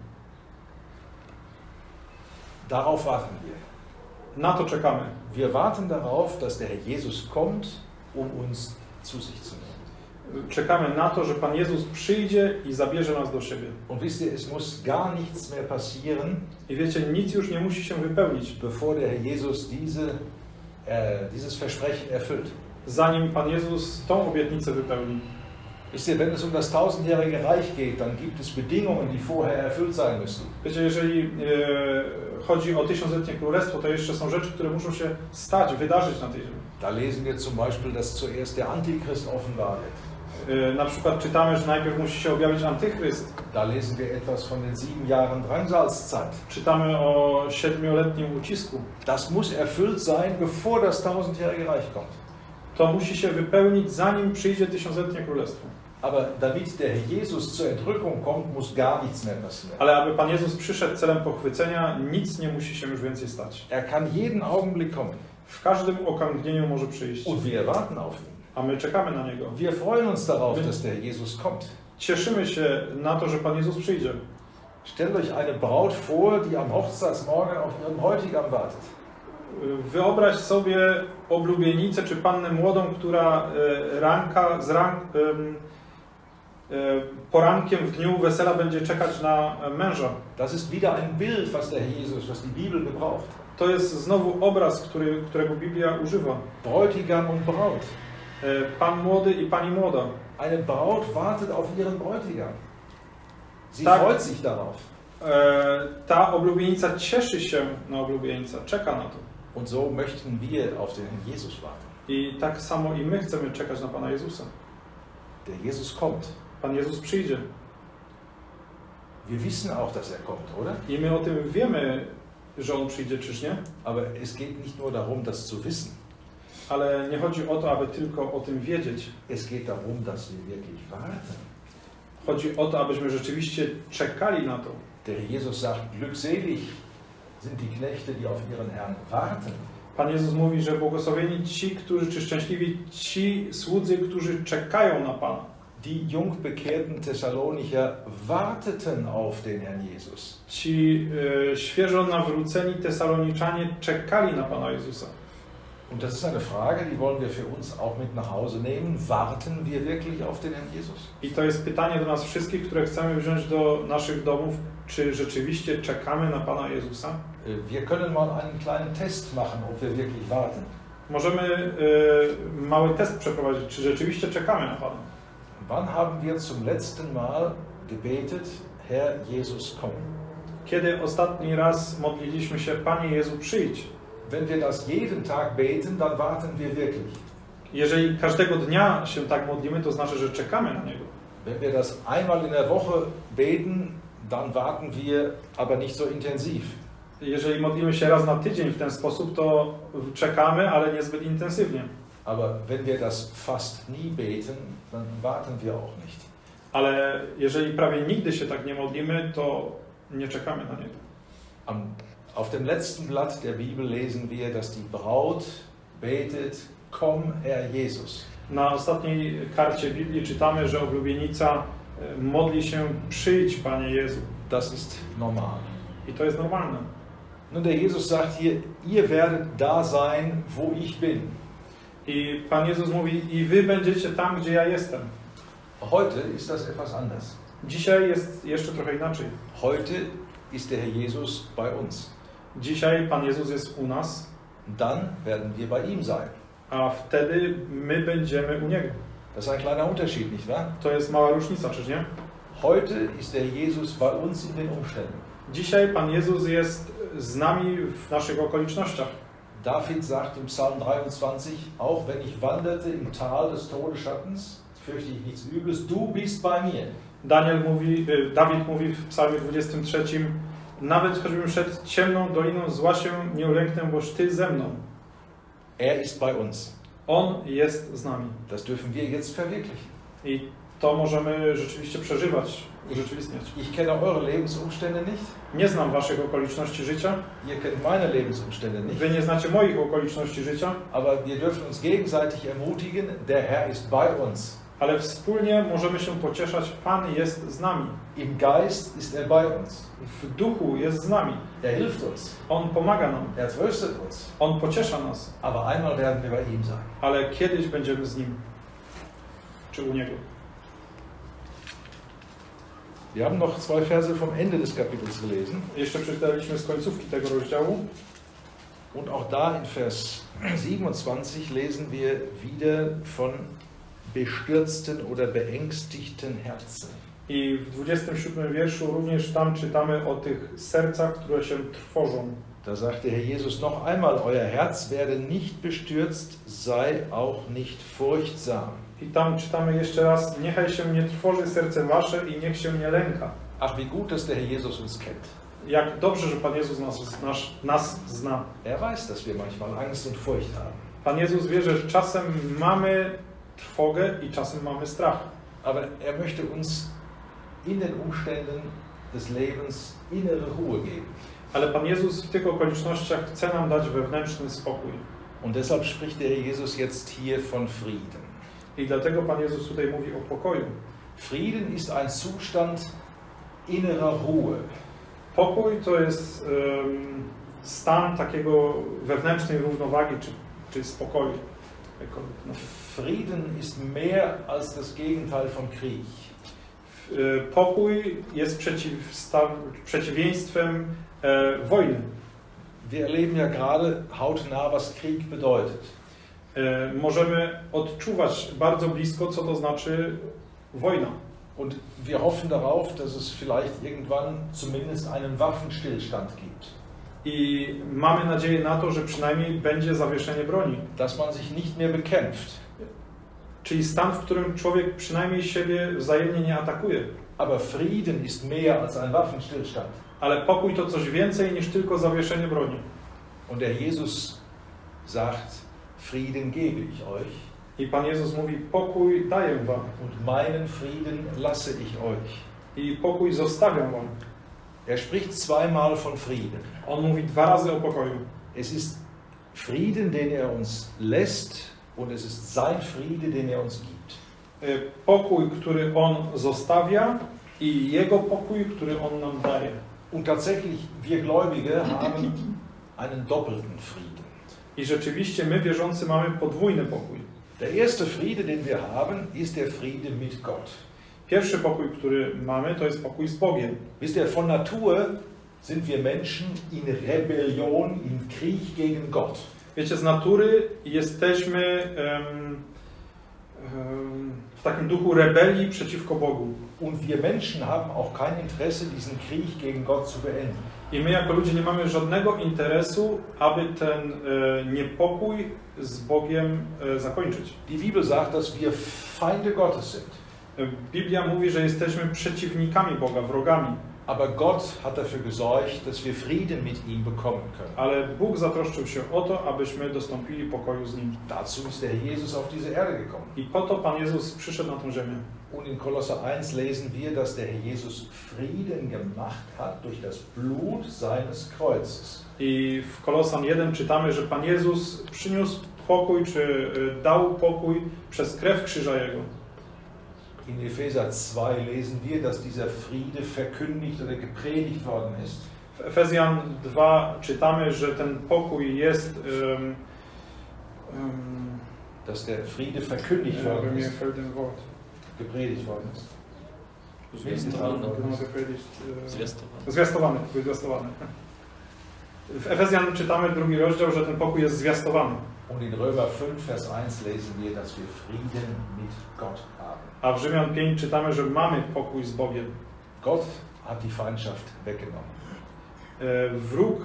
Darauf warten wir. Na to czekamy. Wir warten darauf, dass der Herr Jesus kommt, um uns zu sich zu nehmen. Czekamy na to, że Pan Jezus przyjdzie i zabierze nas do siebie. Und wisst ihr, es muss gar nichts mehr passieren, I wiecie, nic już nie musi się wypełnić, bevor der Herr Jesus diese, äh, dieses Versprechen erfüllt. zanim Pan Jezus tą obietnicę wypełni. Wisst ihr, wenn es um das tausendjährige Reich geht, dann gibt es Bedingungen, die vorher erfüllt sein müssen. Wiecie, jeżeli e, chodzi o tysiącletnie królestwo, to jeszcze są rzeczy, które muszą się stać, wydarzyć na tej ziemi. Da lesen wir zum Beispiel, dass zuerst der Antichrist offenbar wird. E, na przykład czytamy, że najpierw musi się objawić Antychryst. Da lesen wir etwas von den sieben Jahren Drangsalzzeit. Czytamy o siedmioletnim ucisku. Das muss erfüllt sein, bevor das tausendjährige Reich kommt. To musi się wypełnić, zanim przyjdzie tysiącletnie królestwo. Aber damit der Jesus zur Entrückung kommt, muss gar nichts mehr passieren. Ale aby Pan Jezus przyszedł celem pochwycenia, nic nie musi się już więcej stać. Er kann jeden Augenblick kommen. W każdym okamgnieniu może przyjść. Und wir warten auf ihn. A my czekamy na Niego. Wir freuen uns darauf, dass der Jesus kommt. Cieszymy się na to, że Pan Jezus przyjdzie. Stellt euch eine Braut vor, die am Hochzeitsmorgen auf ihren Bräutigam wartet. Wyobraź sobie oblubienicę czy pannę młodą, która ranka z rank, porankiem w dniu wesela będzie czekać na męża. Das ist wieder ein Bild, was der Jesus, was die Bibel gebraucht. To jest znowu obraz, który, którego Biblia używa. Bräutigam und Braut. Pan młody i pani młoda. Eine Braut wartet auf ihren Bräutigam. Sie Tak. freut sich darauf. Ta oblubienica cieszy się na oblubieńca, czeka na to. Und so möchten wir auf den Herrn Jesus warten. I tak samo i my chcemy czekać na Pana Jezusa. Der Jesus kommt. Pan Jezus przyjdzie. Wir wissen auch, dass er kommt, oder? I my o tym wiemy, że On przyjdzie, czyż nie? Aber es geht nicht nur darum, das zu wissen. Ale nie chodzi o to, aby tylko o tym wiedzieć. Es geht darum, dass wir wirklich warten. Chodzi o to, abyśmy rzeczywiście czekali na to. Der Jesus sagt, glückselig sind die Knechte, die auf ihren Herrn warten. Pan Jezus mówi, że błogosławieni ci, którzy, czy szczęśliwi ci słudzy, którzy czekają na Pana. Die jungbekehrten Thessalonicher warteten auf den Herrn Jesus. Ci e, świeżo nawróceni Tesaloniczanie czekali na Pana Jezusa. Und das ist eine Frage, die wollen wir für uns auch mit nach Hause nehmen. Warten wir wirklich auf den Herrn Jesus? I to jest pytanie do nas wszystkich, które chcemy wziąć do naszych domów. Czy rzeczywiście czekamy na Pana Jezusa? Wir können mal einen kleinen Test machen, ob wir wirklich warten. Możemy e, mały test przeprowadzić, czy rzeczywiście czekamy na Pana. Wann haben wir zum letzten Mal gebetet, Herr Jesus, komm? Kiedy ostatni raz modliliśmy się, Panie Jezu, przyjdź? Wenn wir das jeden Tag beten, dann warten wir wirklich. Jeżeli każdego dnia się tak modlimy, to znaczy, że czekamy na Niego. Wenn wir das einmal in der Woche beten, dann warten wir, aber nicht so intensiv. Jeżeli modlimy się raz na tydzień w ten sposób, to czekamy, ale niezbyt intensywnie. Aber wenn wir das fast nie beten, dann warten wir auch nicht. Ale jeżeli prawie nigdy się tak nie modlimy, to nie czekamy na Niego. Am, auf dem letzten Blatt der Bibel lesen wir, dass die Braut betet, komm, Herr Jesus. Na ostatniej karcie Biblii czytamy, że oblubienica modli się, przyjdź, Panie Jezu. Das ist normal. I to jest normalne. Nun, der Jesus sagt hier, ihr werdet da sein, wo ich bin. I Pan Jezus mówi, i wy będziecie tam, gdzie ja jestem. Heute ist das etwas anders. Dzisiaj jest jeszcze trochę inaczej. Heute ist der Herr Jesus bei uns. Dzisiaj Pan Jezus jest u nas. Dann werden wir bei ihm sein. A wtedy my będziemy u Niego. Das ist ein kleiner Unterschied, nicht wahr? To jest mała różnica, czyż nie? Heute ist der Jesus bei uns in den Umständen. Dzisiaj Pan Jezus jest z nami w naszych okolicznościach. David sagt im Psalm dreiundzwanzig, auch wenn ich wanderte im Tal des Todesschattens, fürchte ich nichts Übles, du bist bei mir. Daniel mówi, Dawid mówi w Psalmie dwudziestym trzecim, nawet choćbym szedł ciemną doliną zła się nie ulęknę, boś Ty ze mną. Er ist bei uns. On jest z nami. Das dürfen wir jetzt verwirklichen. I to możemy rzeczywiście przeżywać, urzeczywistniać. Ich kenne eure Lebensumstände nicht. Nie znam waszych okoliczności życia. Ihr kennt meine Lebensumstände nicht. Wy nie znacie moich okoliczności życia. Aber wir dürfen uns gegenseitig ermutigen, der Herr ist bei uns. Ale wspólnie możemy się pocieszać, Pan jest z nami. Im Geist ist er bei uns. W duchu jest z nami. Er hilft uns. On pomaga nam. Er tröstet uns. On pociesza nas. Aber einmal werden wir bei ihm sein. Ale kiedyś będziemy z Nim. Czy u Niego. Wir haben noch zwei Verse vom Ende des Kapitels gelesen. Jeszcze przeczytaliśmy z końcówki tego rozdziału. Und auch da in Vers siebenundzwanzig lesen wir wieder von bestürzten oder beängstigten Herzen. I w dwudziestym siódmym wierszu również tam czytamy o tych sercach, które się trwożą. Da sagt der Herr Jesus noch einmal, euer Herz werde nicht bestürzt, sei auch nicht furchtsam. I tam czytamy jeszcze raz, niechaj się nie trwoży serce wasze i niech się nie lęka. Ach, wie gut, dass der Herr Jesus uns kennt. Jak dobrze, że Pan Jezus nas, nas, nas zna. Er weiß, dass wir manchmal Angst und Furcht haben. Pan Jezus wie, że czasem mamy trwogę i czasem mamy strach. Aber er möchte uns in den Umständen des Lebens innere Ruhe geben. Ale Pan Jezus w tych okolicznościach chce nam dać wewnętrzny spokój. Und deshalb spricht der Herr Jesus jetzt hier von Frieden. I dlatego Pan Jezus tutaj mówi o pokoju. Frieden ist ein Zustand innerer Ruhe. Pokój to jest um, stan takiego wewnętrznej równowagi czy, czy spokoju. No. Frieden ist mehr als das Gegenteil von Krieg. Pokój jest przeciwieństwem e, wojny. Wir erleben ja gerade hautnah, was Krieg bedeutet. E, możemy odczuwać bardzo blisko, co to znaczy wojna. Und wir hoffen darauf, dass es vielleicht irgendwann zumindest einen Waffenstillstand gibt. I mamy nadzieję na to, że przynajmniej będzie zawieszenie broni. Dass man sich nicht mehr bekämpft. Czyli stan, w którym człowiek przynajmniej siebie wzajemnie nie atakuje. Aber Frieden ist mehr als ein Waffenstillstand. Ale pokój to coś więcej niż tylko zawieszenie broni. Und der Jesus sagt, Frieden gebe ich euch. I Pan Jezus mówi, pokój daję wam. Und meinen Frieden lasse ich euch. I pokój zostawiam wam. Er spricht zweimal von Frieden. On mówi dwa razy o pokoju. Es ist Frieden, den er uns lässt, und es ist sein Friede, den er uns gibt. Pokój, który On zostawia, i Jego pokój, który On nam daje. Und tatsächlich, wir Gläubige haben einen doppelten Frieden. I rzeczywiście my, wierzący, mamy podwójny pokój. Der erste Friede, den wir haben, ist der Friede mit Gott. Pierwszy pokój, który mamy, to jest pokój z Bogiem. Wisst ihr, von Natur sind wir Menschen in Rebellion, in Krieg gegen Gott. Wiecie, z natury jesteśmy um, um, w takim duchu rebelii przeciwko Bogu. Und wir Menschen haben auch kein Interesse, diesen Krieg gegen Gott zu beenden. I my jako ludzie nie mamy żadnego interesu, aby ten e, niepokój z Bogiem e, zakończyć. Die Bibel sagt, dass wir Feinde Gottes sind. Biblia mówi, że jesteśmy przeciwnikami Boga, wrogami. Aber Gott hat dafür gesorgt, dass wir Frieden mit ihm bekommen können. Ale Bóg zatroszczył się o to, abyśmy dostąpili pokoju z Nim. Dazu ist der Jesus auf diese Erde gekommen. I po to Pan Jezus przyszedł na tę ziemię. Und in Kolosser eins lesen wir, dass der Herr Jesus Frieden gemacht hat durch das Blut seines Kreuzes. I w Kolosan jeden czytamy, że Pan Jezus przyniósł pokój, czy dał pokój przez krew krzyża Jego. In Epheser zwei lesen wir, dass dieser Friede verkündigt oder gepredigt worden ist. W Efezjan dwa czytamy, że ten pokój jest um, um, dass der Friede verkündigt worden ist. Wort. Gepredigt worden ist. Zwiastowane. Mogę powiedzieć, e, Zwiastowane. Zwiastowany, zwiastowany. W Efezjan czytamy drugi rozdział, że ten pokój jest zwiastowany. Und in Römer fünf, Vers eins lesen wir, dass wir Frieden mit Gott haben. A w Rzymian pięć czytamy, że mamy pokój z Bogiem. Gott hat die Feindschaft weggenommen. E, wróg,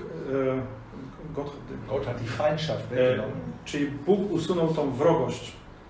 e, Gott, Gott hat die Feindschaft e, weggenommen. czyli Bóg usunął tą wrogość.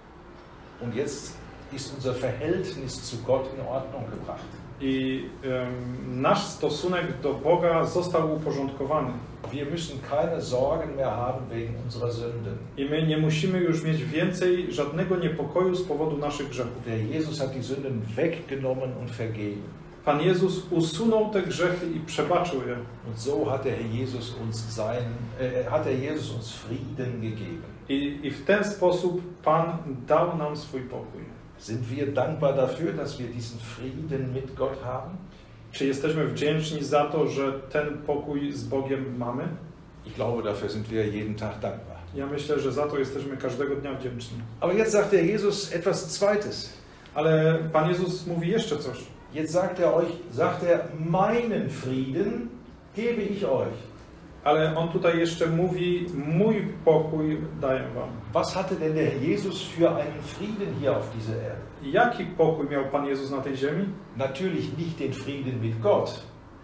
Und jetzt ist unser Verhältnis zu Gott in Ordnung gebracht. I e, nasz stosunek do Boga został uporządkowany. Wir müssen keine Sorgen mehr haben wegen unserer Sünden. I my nie musimy już mieć więcej żadnego niepokoju z powodu naszych grzechów. Der Jesus hat die Sünden weggenommen und vergeben. Pan Jezus usunął te grzechy i przebaczył je. Und so hat der Herr Jesus uns sein, äh, hat der Jesus uns Frieden gegeben. I, I w ten sposób Pan dał nam swój pokój. Sind wir dankbar dafür, dass wir diesen Frieden mit Gott haben? Czy jesteśmy wdzięczni za to, że ten pokój z Bogiem mamy? Ich glaube, dafür sind wir jeden Tag dankbar. Ja myślę, że za to jesteśmy każdego dnia wdzięczni. Aber jetzt sagt der Jesus etwas Zweites. Ale Pan Jezus mówi jeszcze coś. Jetzt sagt er euch, sagt er, meinen Frieden gebe ich euch. Ale On tutaj jeszcze mówi, mój pokój daję wam. Was hatte denn der Jesus für einen Frieden hier auf dieser Erde? Jaki pokój miał Pan Jezus na tej ziemi? Natürlich nicht den Frieden mit Gott.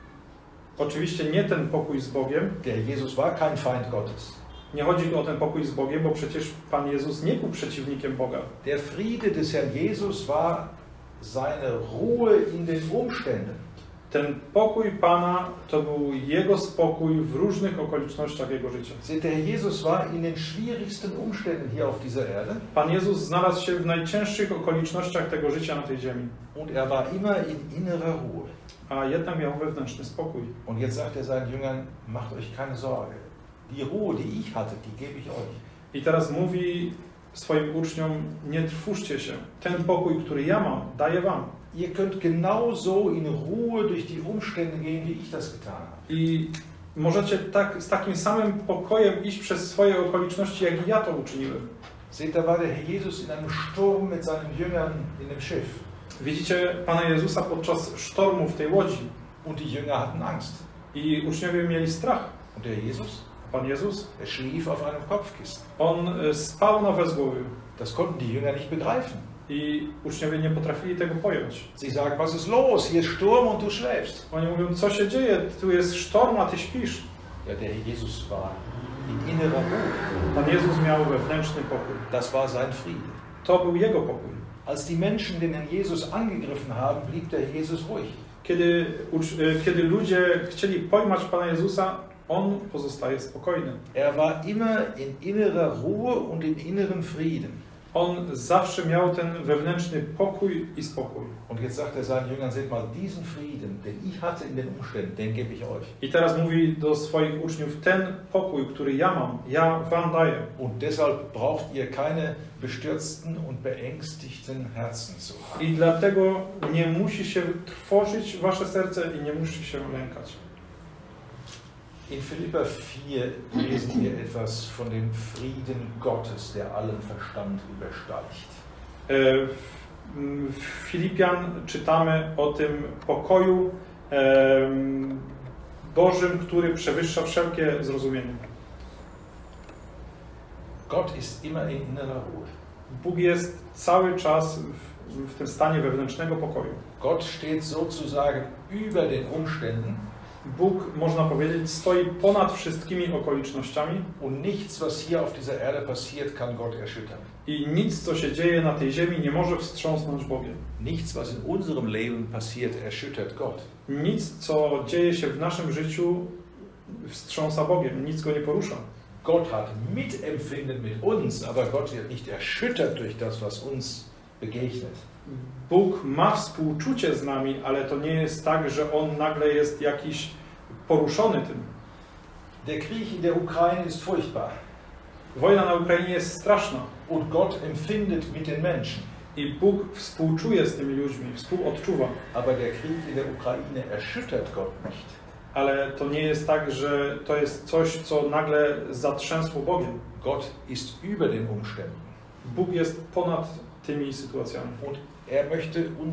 Oczywiście nie ten pokój z Bogiem. Der Jesus war kein Feind Gottes. Nie chodzi o ten pokój z Bogiem, bo przecież Pan Jezus nie był przeciwnikiem Boga. Der Friede des Herrn Jesus war seine Ruhe in den Umständen. Ten pokój Pana to był Jego spokój w różnych okolicznościach Jego życia. Seht, der Jesus war in den schwierigsten Umständen hier auf dieser Erde. Pan Jezus znalazł się w najcięższych okolicznościach tego życia na tej ziemi. Und er war immer in innerer Ruhe. A jednak miał wewnętrzny spokój. Und jetzt sagt er seinen Jüngern, macht euch keine Sorge. Die Ruhe, die ich hatte, die gebe ich euch. I teraz mówi swoim uczniom, nie trwóżcie się. Ten pokój, który ja mam, daję wam. Ihr könnt genauso in Ruhe durch die Umstände gehen, wie ich das getan habe. I możecie tak, z takim samym pokojem iść przez swoje okoliczności, jak i ja to uczyniłem. Seht, da war der Herr Jesus in einem Sturm mit seinen Jüngern in dem Schiff. Widzicie Pana Jezusa podczas sztormu w tej łodzi. Und die Jünger hatten Angst. I uczniowie mieli strach. Und der Jesus? Pan Jezus? Er schlief auf einem Kopfkissen. On spał na wezgłowiu. Das konnten die Jünger nicht begreifen. I uczniowie nie potrafili tego pojąć. Sie sagen, was ist los? Hier ist Sturm und du schläfst. Oni mówią, co się dzieje? Tu jest sztorm, a ty śpisz. Ja, der Herr Jesus war in innerer Ruhe. Pan Jezus miał wewnętrzny pokój. Das war sein Friede. To był Jego pokój. Als die Menschen den Herrn Jesus angegriffen haben, blieb der Jesus ruhig. Kiedy, kiedy ludzie chcieli pojmać Pana Jezusa, On pozostaje spokojny. Er war immer in innerer Ruhe und in inneren Frieden. On zawsze miał ten wewnętrzny pokój i spokój. Und jetzt sagt er seinen Jüngern, seht mal, diesen Frieden, den ich hatte in den Umständen, den gebe ich euch. I teraz mówi do swoich uczniów, ten pokój, który ja mam, ja wam daję. Und deshalb braucht ihr keine bestürzten und beängstigten Herzen zu haben. I dlatego nie musi się trwożyć wasze serce i nie musi się lękać. In Philipper vier lesen wir etwas von dem Frieden Gottes, der allen Verstand übersteigt. W Filipian czytamy o tym pokoju Bożym, który przewyższa wszelkie zrozumienie. Gott ist immer in innerer Ruhe. Bóg jest cały czas w, w tym stanie wewnętrznego pokoju. Gott steht sozusagen über den Umständen. Bóg, można powiedzieć, stoi ponad wszystkimi okolicznościami. Und nichts, was hier auf dieser Erde passiert, kann Gott erschüttern. I nic, co się dzieje na tej ziemi, nie może wstrząsnąć Bogiem. Nichts, was in unserem Leben passiert, erschüttert Gott. Nic, co dzieje się w naszym życiu, wstrząsa Bogiem. Nic go nie porusza. Gott hat Mitempfinden mit uns, aber Gott wird nicht erschüttert durch das, was uns begegnet. Bóg ma współczucie z nami, ale to nie jest tak, że On nagle jest jakiś poruszony tym. Der Krieg in der Ukraine ist furchtbar. Wojna na Ukrainie jest straszna. Und Gott empfindet mit den Menschen. I Bóg współczuje z tymi ludźmi, współodczuwa. Aber der Krieg in der Ukraine erschüttert Gott nicht. Ale to nie jest tak, że to jest coś, co nagle zatrzęsło Bogiem. Gott ist über den Umständen. Bóg jest ponad tymi sytuacjami. Und er möchte uns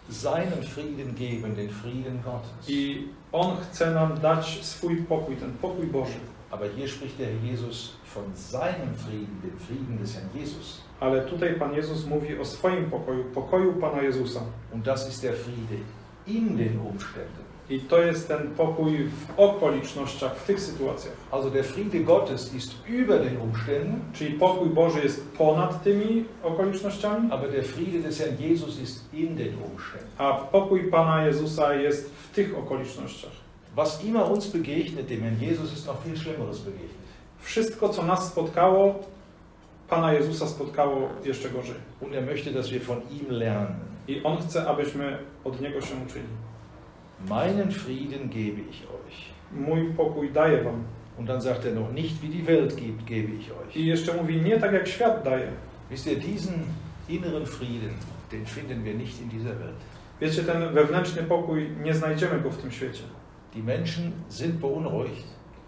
seinen Frieden geben, den Frieden Gottes. I On chce nam dać swój pokój, ten pokój Boży. Aber hier spricht der Herr Jesus von seinem Frieden, dem Frieden des Herrn Jesus. Ale tutaj Pan Jezus mówi o swoim pokoju, pokoju Pana Jezusa. Und das ist der Friede in den Umständen. I to jest ten pokój w okolicznościach, w tych sytuacjach. Also der Friede Gottes ist über den Umständen. Czyli pokój Boży jest ponad tymi okolicznościami, Aber der Friede des Herrn Jesus ist in den Umständen. a pokój Pana Jezusa jest w tych okolicznościach. Was immer uns begegnet, dem Herrn Jesus ist noch viel Schlimmeres begegnet. Wszystko, co nas spotkało, Pana Jezusa spotkało jeszcze gorzej. Und er möchte, dass wir von ihm lernen. I On chce, abyśmy od Niego się uczyli. Meinen Frieden gebe ich euch. Mój pokój daję wam. Und dann sagt er noch, nicht wie die Welt gibt, gebe ich euch. I jeszcze mówi, nie tak jak świat daje. Wisst ihr, diesen inneren Frieden, den finden wir nicht in dieser Welt. Wiecie, ten wewnętrzny pokój, nie znajdziemy go w tym świecie. Die Menschen sind beunruhigt.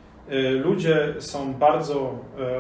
Ludzie są bardzo um,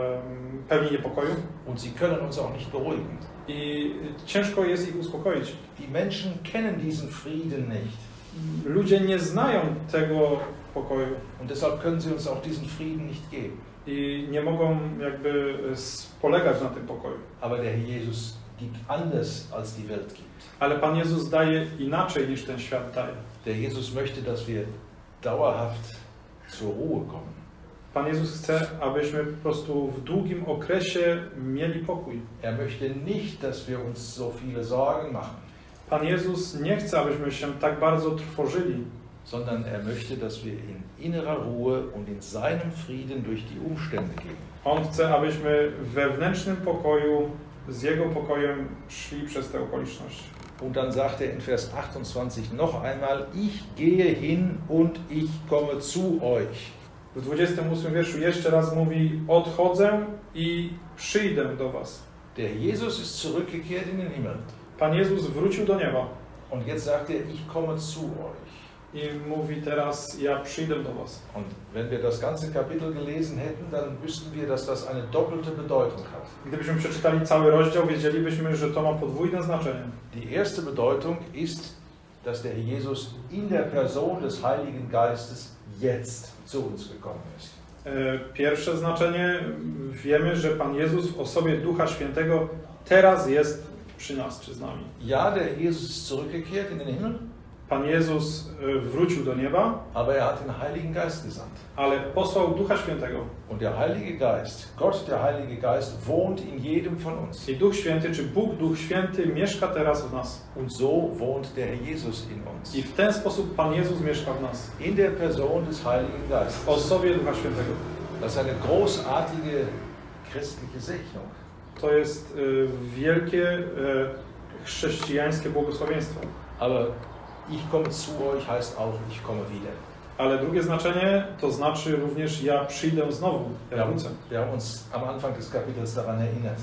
pełni niepokoju. Und sie können uns auch nicht beruhigen. I ciężko jest ich uspokoić. Die Menschen kennen diesen Frieden nicht. Ludzie nie znają tego pokoju. Und deshalb können sie uns auch diesen Frieden nicht geben. I nie mogą jakby polegać na tym pokoju. Aber der Herr Jesus gibt anders als die Welt gibt. Ale Pan Jezus daje inaczej niż ten świat daje. Der Jesus möchte, dass wir dauerhaft zur Ruhe kommen. Pan Jezus chce, abyśmy po prostu w długim okresie mieli pokój. Er möchte nicht, dass wir uns so viele Sorgen machen. Pan Jezus nie chce, abyśmy się tak bardzo trwożyli, sondern er möchte, dass wir in innerer Ruhe und in seinem Frieden durch die Umstände gehen. On chce, abyśmy w wewnętrznym pokoju, z Jego pokojem szli przez te okoliczności. Und dann sagt er in Vers achtundzwanzig noch einmal, ich gehe hin und ich komme zu euch. W dwudziestym ósmym wierszu jeszcze raz mówi, odchodzę i przyjdę do was. Der Jesus ist zurückgekehrt in den Himmel. Pan Jezus wrócił do nieba. Und jetzt sagt er, ich komme zu euch. I mówi teraz, ja przyjdę do was. Und wenn wir das ganze Kapitel gelesen hätten, dann wüssten wir, dass das eine doppelte Bedeutung hat. Gdybyśmy przeczytali cały rozdział, wiedzielibyśmy, że to ma podwójne znaczenie. Die erste Bedeutung ist, dass der Herr Jesus in der Person des Heiligen Geistes jetzt zu uns gekommen ist. Pierwsze znaczenie, wiemy, że Pan Jezus w osobie Ducha Świętego teraz jest przy nas, czy z nami. Ja, der Jesus ist zurückgekehrt in den Himmel. Pan Jezus wrócił do nieba, aber er hat den Heiligen Geist gesandt. Ale posłał Ducha Świętego. Und der Heilige Geist, Gott, der Heilige Geist, wohnt in jedem von uns. I Duch Święty, czy Bóg, Duch Święty mieszka teraz w nas. Und so wohnt der Herr Jesus in uns. I w ten sposób Pan Jezus mieszka w nas. In der Person des Heiligen Geistes. W osobie Ducha Świętego. Das ist eine großartige christliche Segnung. To jest y, wielkie y, chrześcijańskie błogosławieństwo. Aber ich komme zu euch heißt auch, ich komme wieder. Ale drugie znaczenie to znaczy również ja przyjdę znowu. Ja wrócę. Wir haben uns am Anfang des Kapitels daran erinnert.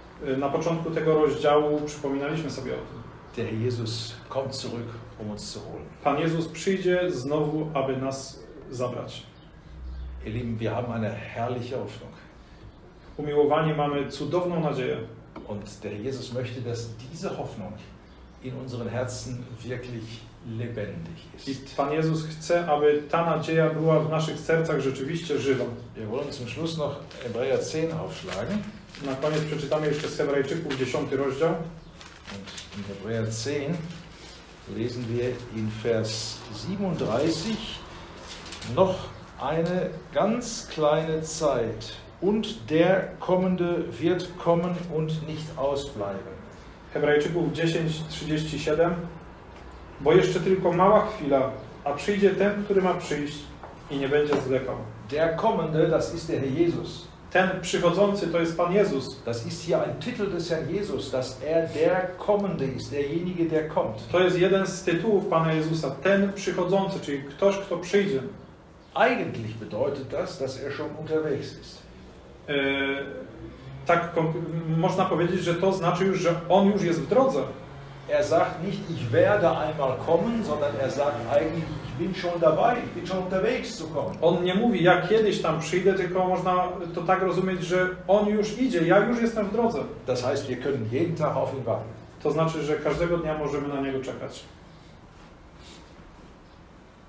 Na początku tego rozdziału przypominaliśmy sobie o tym. Der Herr Jesus kommt zurück, um uns zu holen. Pan Jezus przyjdzie znowu, aby nas zabrać. Ihr Lieben, wir haben eine herrliche Hoffnung. Umiłowani, mamy cudowną nadzieję. Und der Herr Jesus möchte, dass diese Hoffnung in unseren Herzen wirklich lebendig ist. I Pan Jezus chce, aby ta nadzieja była w naszych sercach rzeczywiście żywa. Wir wollen zum Schluss noch Hebräer zehn aufschlagen. Na koniec przeczytamy jeszcze z Hebrajczyków dziesiąty rozdział. Und in Hebräer zehn lesen wir in Vers siebenunddreißig noch eine ganz kleine Zeit. Und der Kommende wird kommen und nicht ausbleiben. Hebrajczyków dziesięć trzydzieści siedem. Bo jeszcze tylko mała chwila, a przyjdzie ten, który ma przyjść i nie będzie zwlekał. Der Kommende, das ist der Herr Jesus. Ten przychodzący to jest Pan Jezus. Das ist hier ein Titel des Herrn Jesus, dass er der Kommende ist, derjenige, der kommt. To jest jeden z tytułów Pana Jezusa, ten przychodzący, czyli ktoś, kto przyjdzie. Eigentlich bedeutet das, dass er schon unterwegs ist. Yy, tak można powiedzieć, że to znaczy już, że On już jest w drodze. Er sagt nicht, ich werde einmal kommen, sondern er sagt eigentlich, ich bin schon dabei, ich bin schon unterwegs zu kommen. On nie mówi, ja kiedyś tam przyjdę, tylko można to tak rozumieć, że On już idzie, ja już jestem w drodze. Das heißt, wir können jeden Tag auf ihn warten. To znaczy, że każdego dnia możemy na Niego czekać.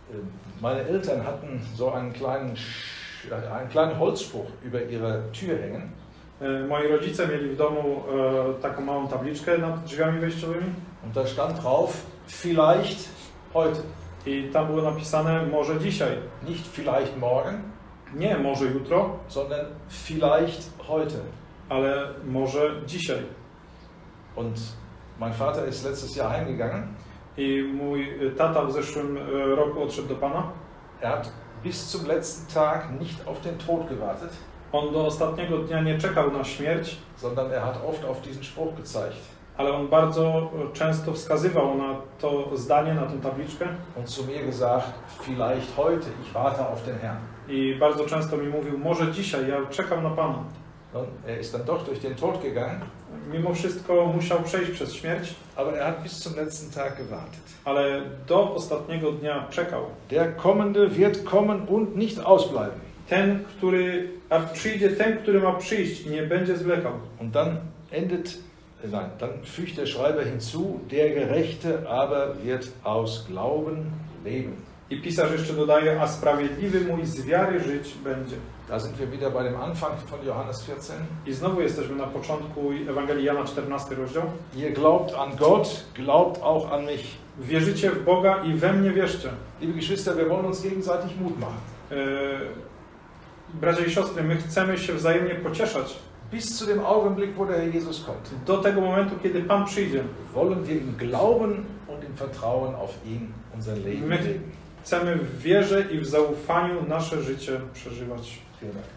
Meine Eltern hatten so einen kleinen, einen kleinen Holzspruch über ihre Tür hängen. Moi rodzice mieli w domu e, taką małą tabliczkę nad drzwiami wejściowymi. Und da stand drauf, vielleicht heute. I tam było napisane może dzisiaj. Nicht vielleicht morgen. Nie może jutro. Sondern vielleicht heute. Ale może dzisiaj. Und mein Vater ist letztes Jahr heimgegangen. I mój tata w zeszłym roku odszedł do Pana. Er hat bis zum letzten Tag nicht auf den Tod gewartet. On do ostatniego dnia nie czekał na śmierć, sondern er hat oft auf diesen Spruch gezeigt. Ale on bardzo często wskazywał na to zdanie, na tę tabliczkę. Und zu mir gesagt, vielleicht heute, ich warte auf den Herrn. I bardzo często mi mówił, może dzisiaj, ja czekam na Pana. Und er ist dann doch durch den Tod gegangen. Mimo wszystko musiał przejść przez śmierć. Aber er hat bis zum letzten Tag gewartet. Ale do ostatniego dnia czekał. Der Kommende wird kommen und nicht ausbleiben. Ten, który, a przyjdzie ten, który ma przyjść i nie będzie zwlekał. Und dann endet, nein, dann fügt der Schreiber hinzu, der Gerechte aber wird aus Glauben leben. I pisarz jeszcze dodaje, a sprawiedliwy mój z wiary żyć będzie. Da sind wir wieder bei dem Anfang von Johannes vierzehn. I znowu jesteśmy na początku Ewangelii Jana, czternasty rozdział. Ihr glaubt an Gott, glaubt auch an mich. Wierzycie w Boga i we mnie wierzcie. Liebe Geschwister, wir wollen uns gegenseitig Mut machen. Yy, bracia i siostry, my chcemy się wzajemnie pocieszać. Bis zu dem Augenblick, wo der Herr Jesus kommt. Do tego momentu, kiedy Pan przyjdzie. Wollen wir im Glauben und im Vertrauen auf ihn unser Leben My leben. chcemy w wierze i w zaufaniu nasze życie przeżywać. Vielen Dank.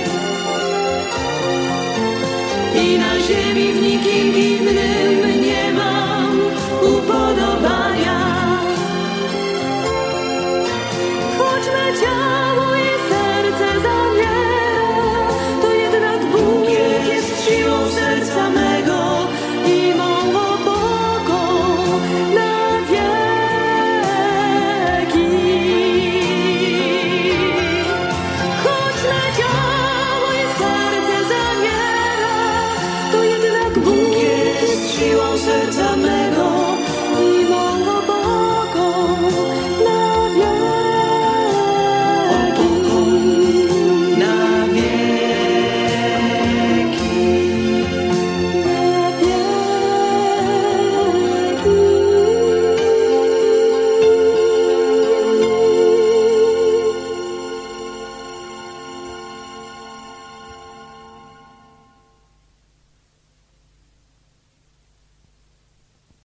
I na ziemi w nikim innym nie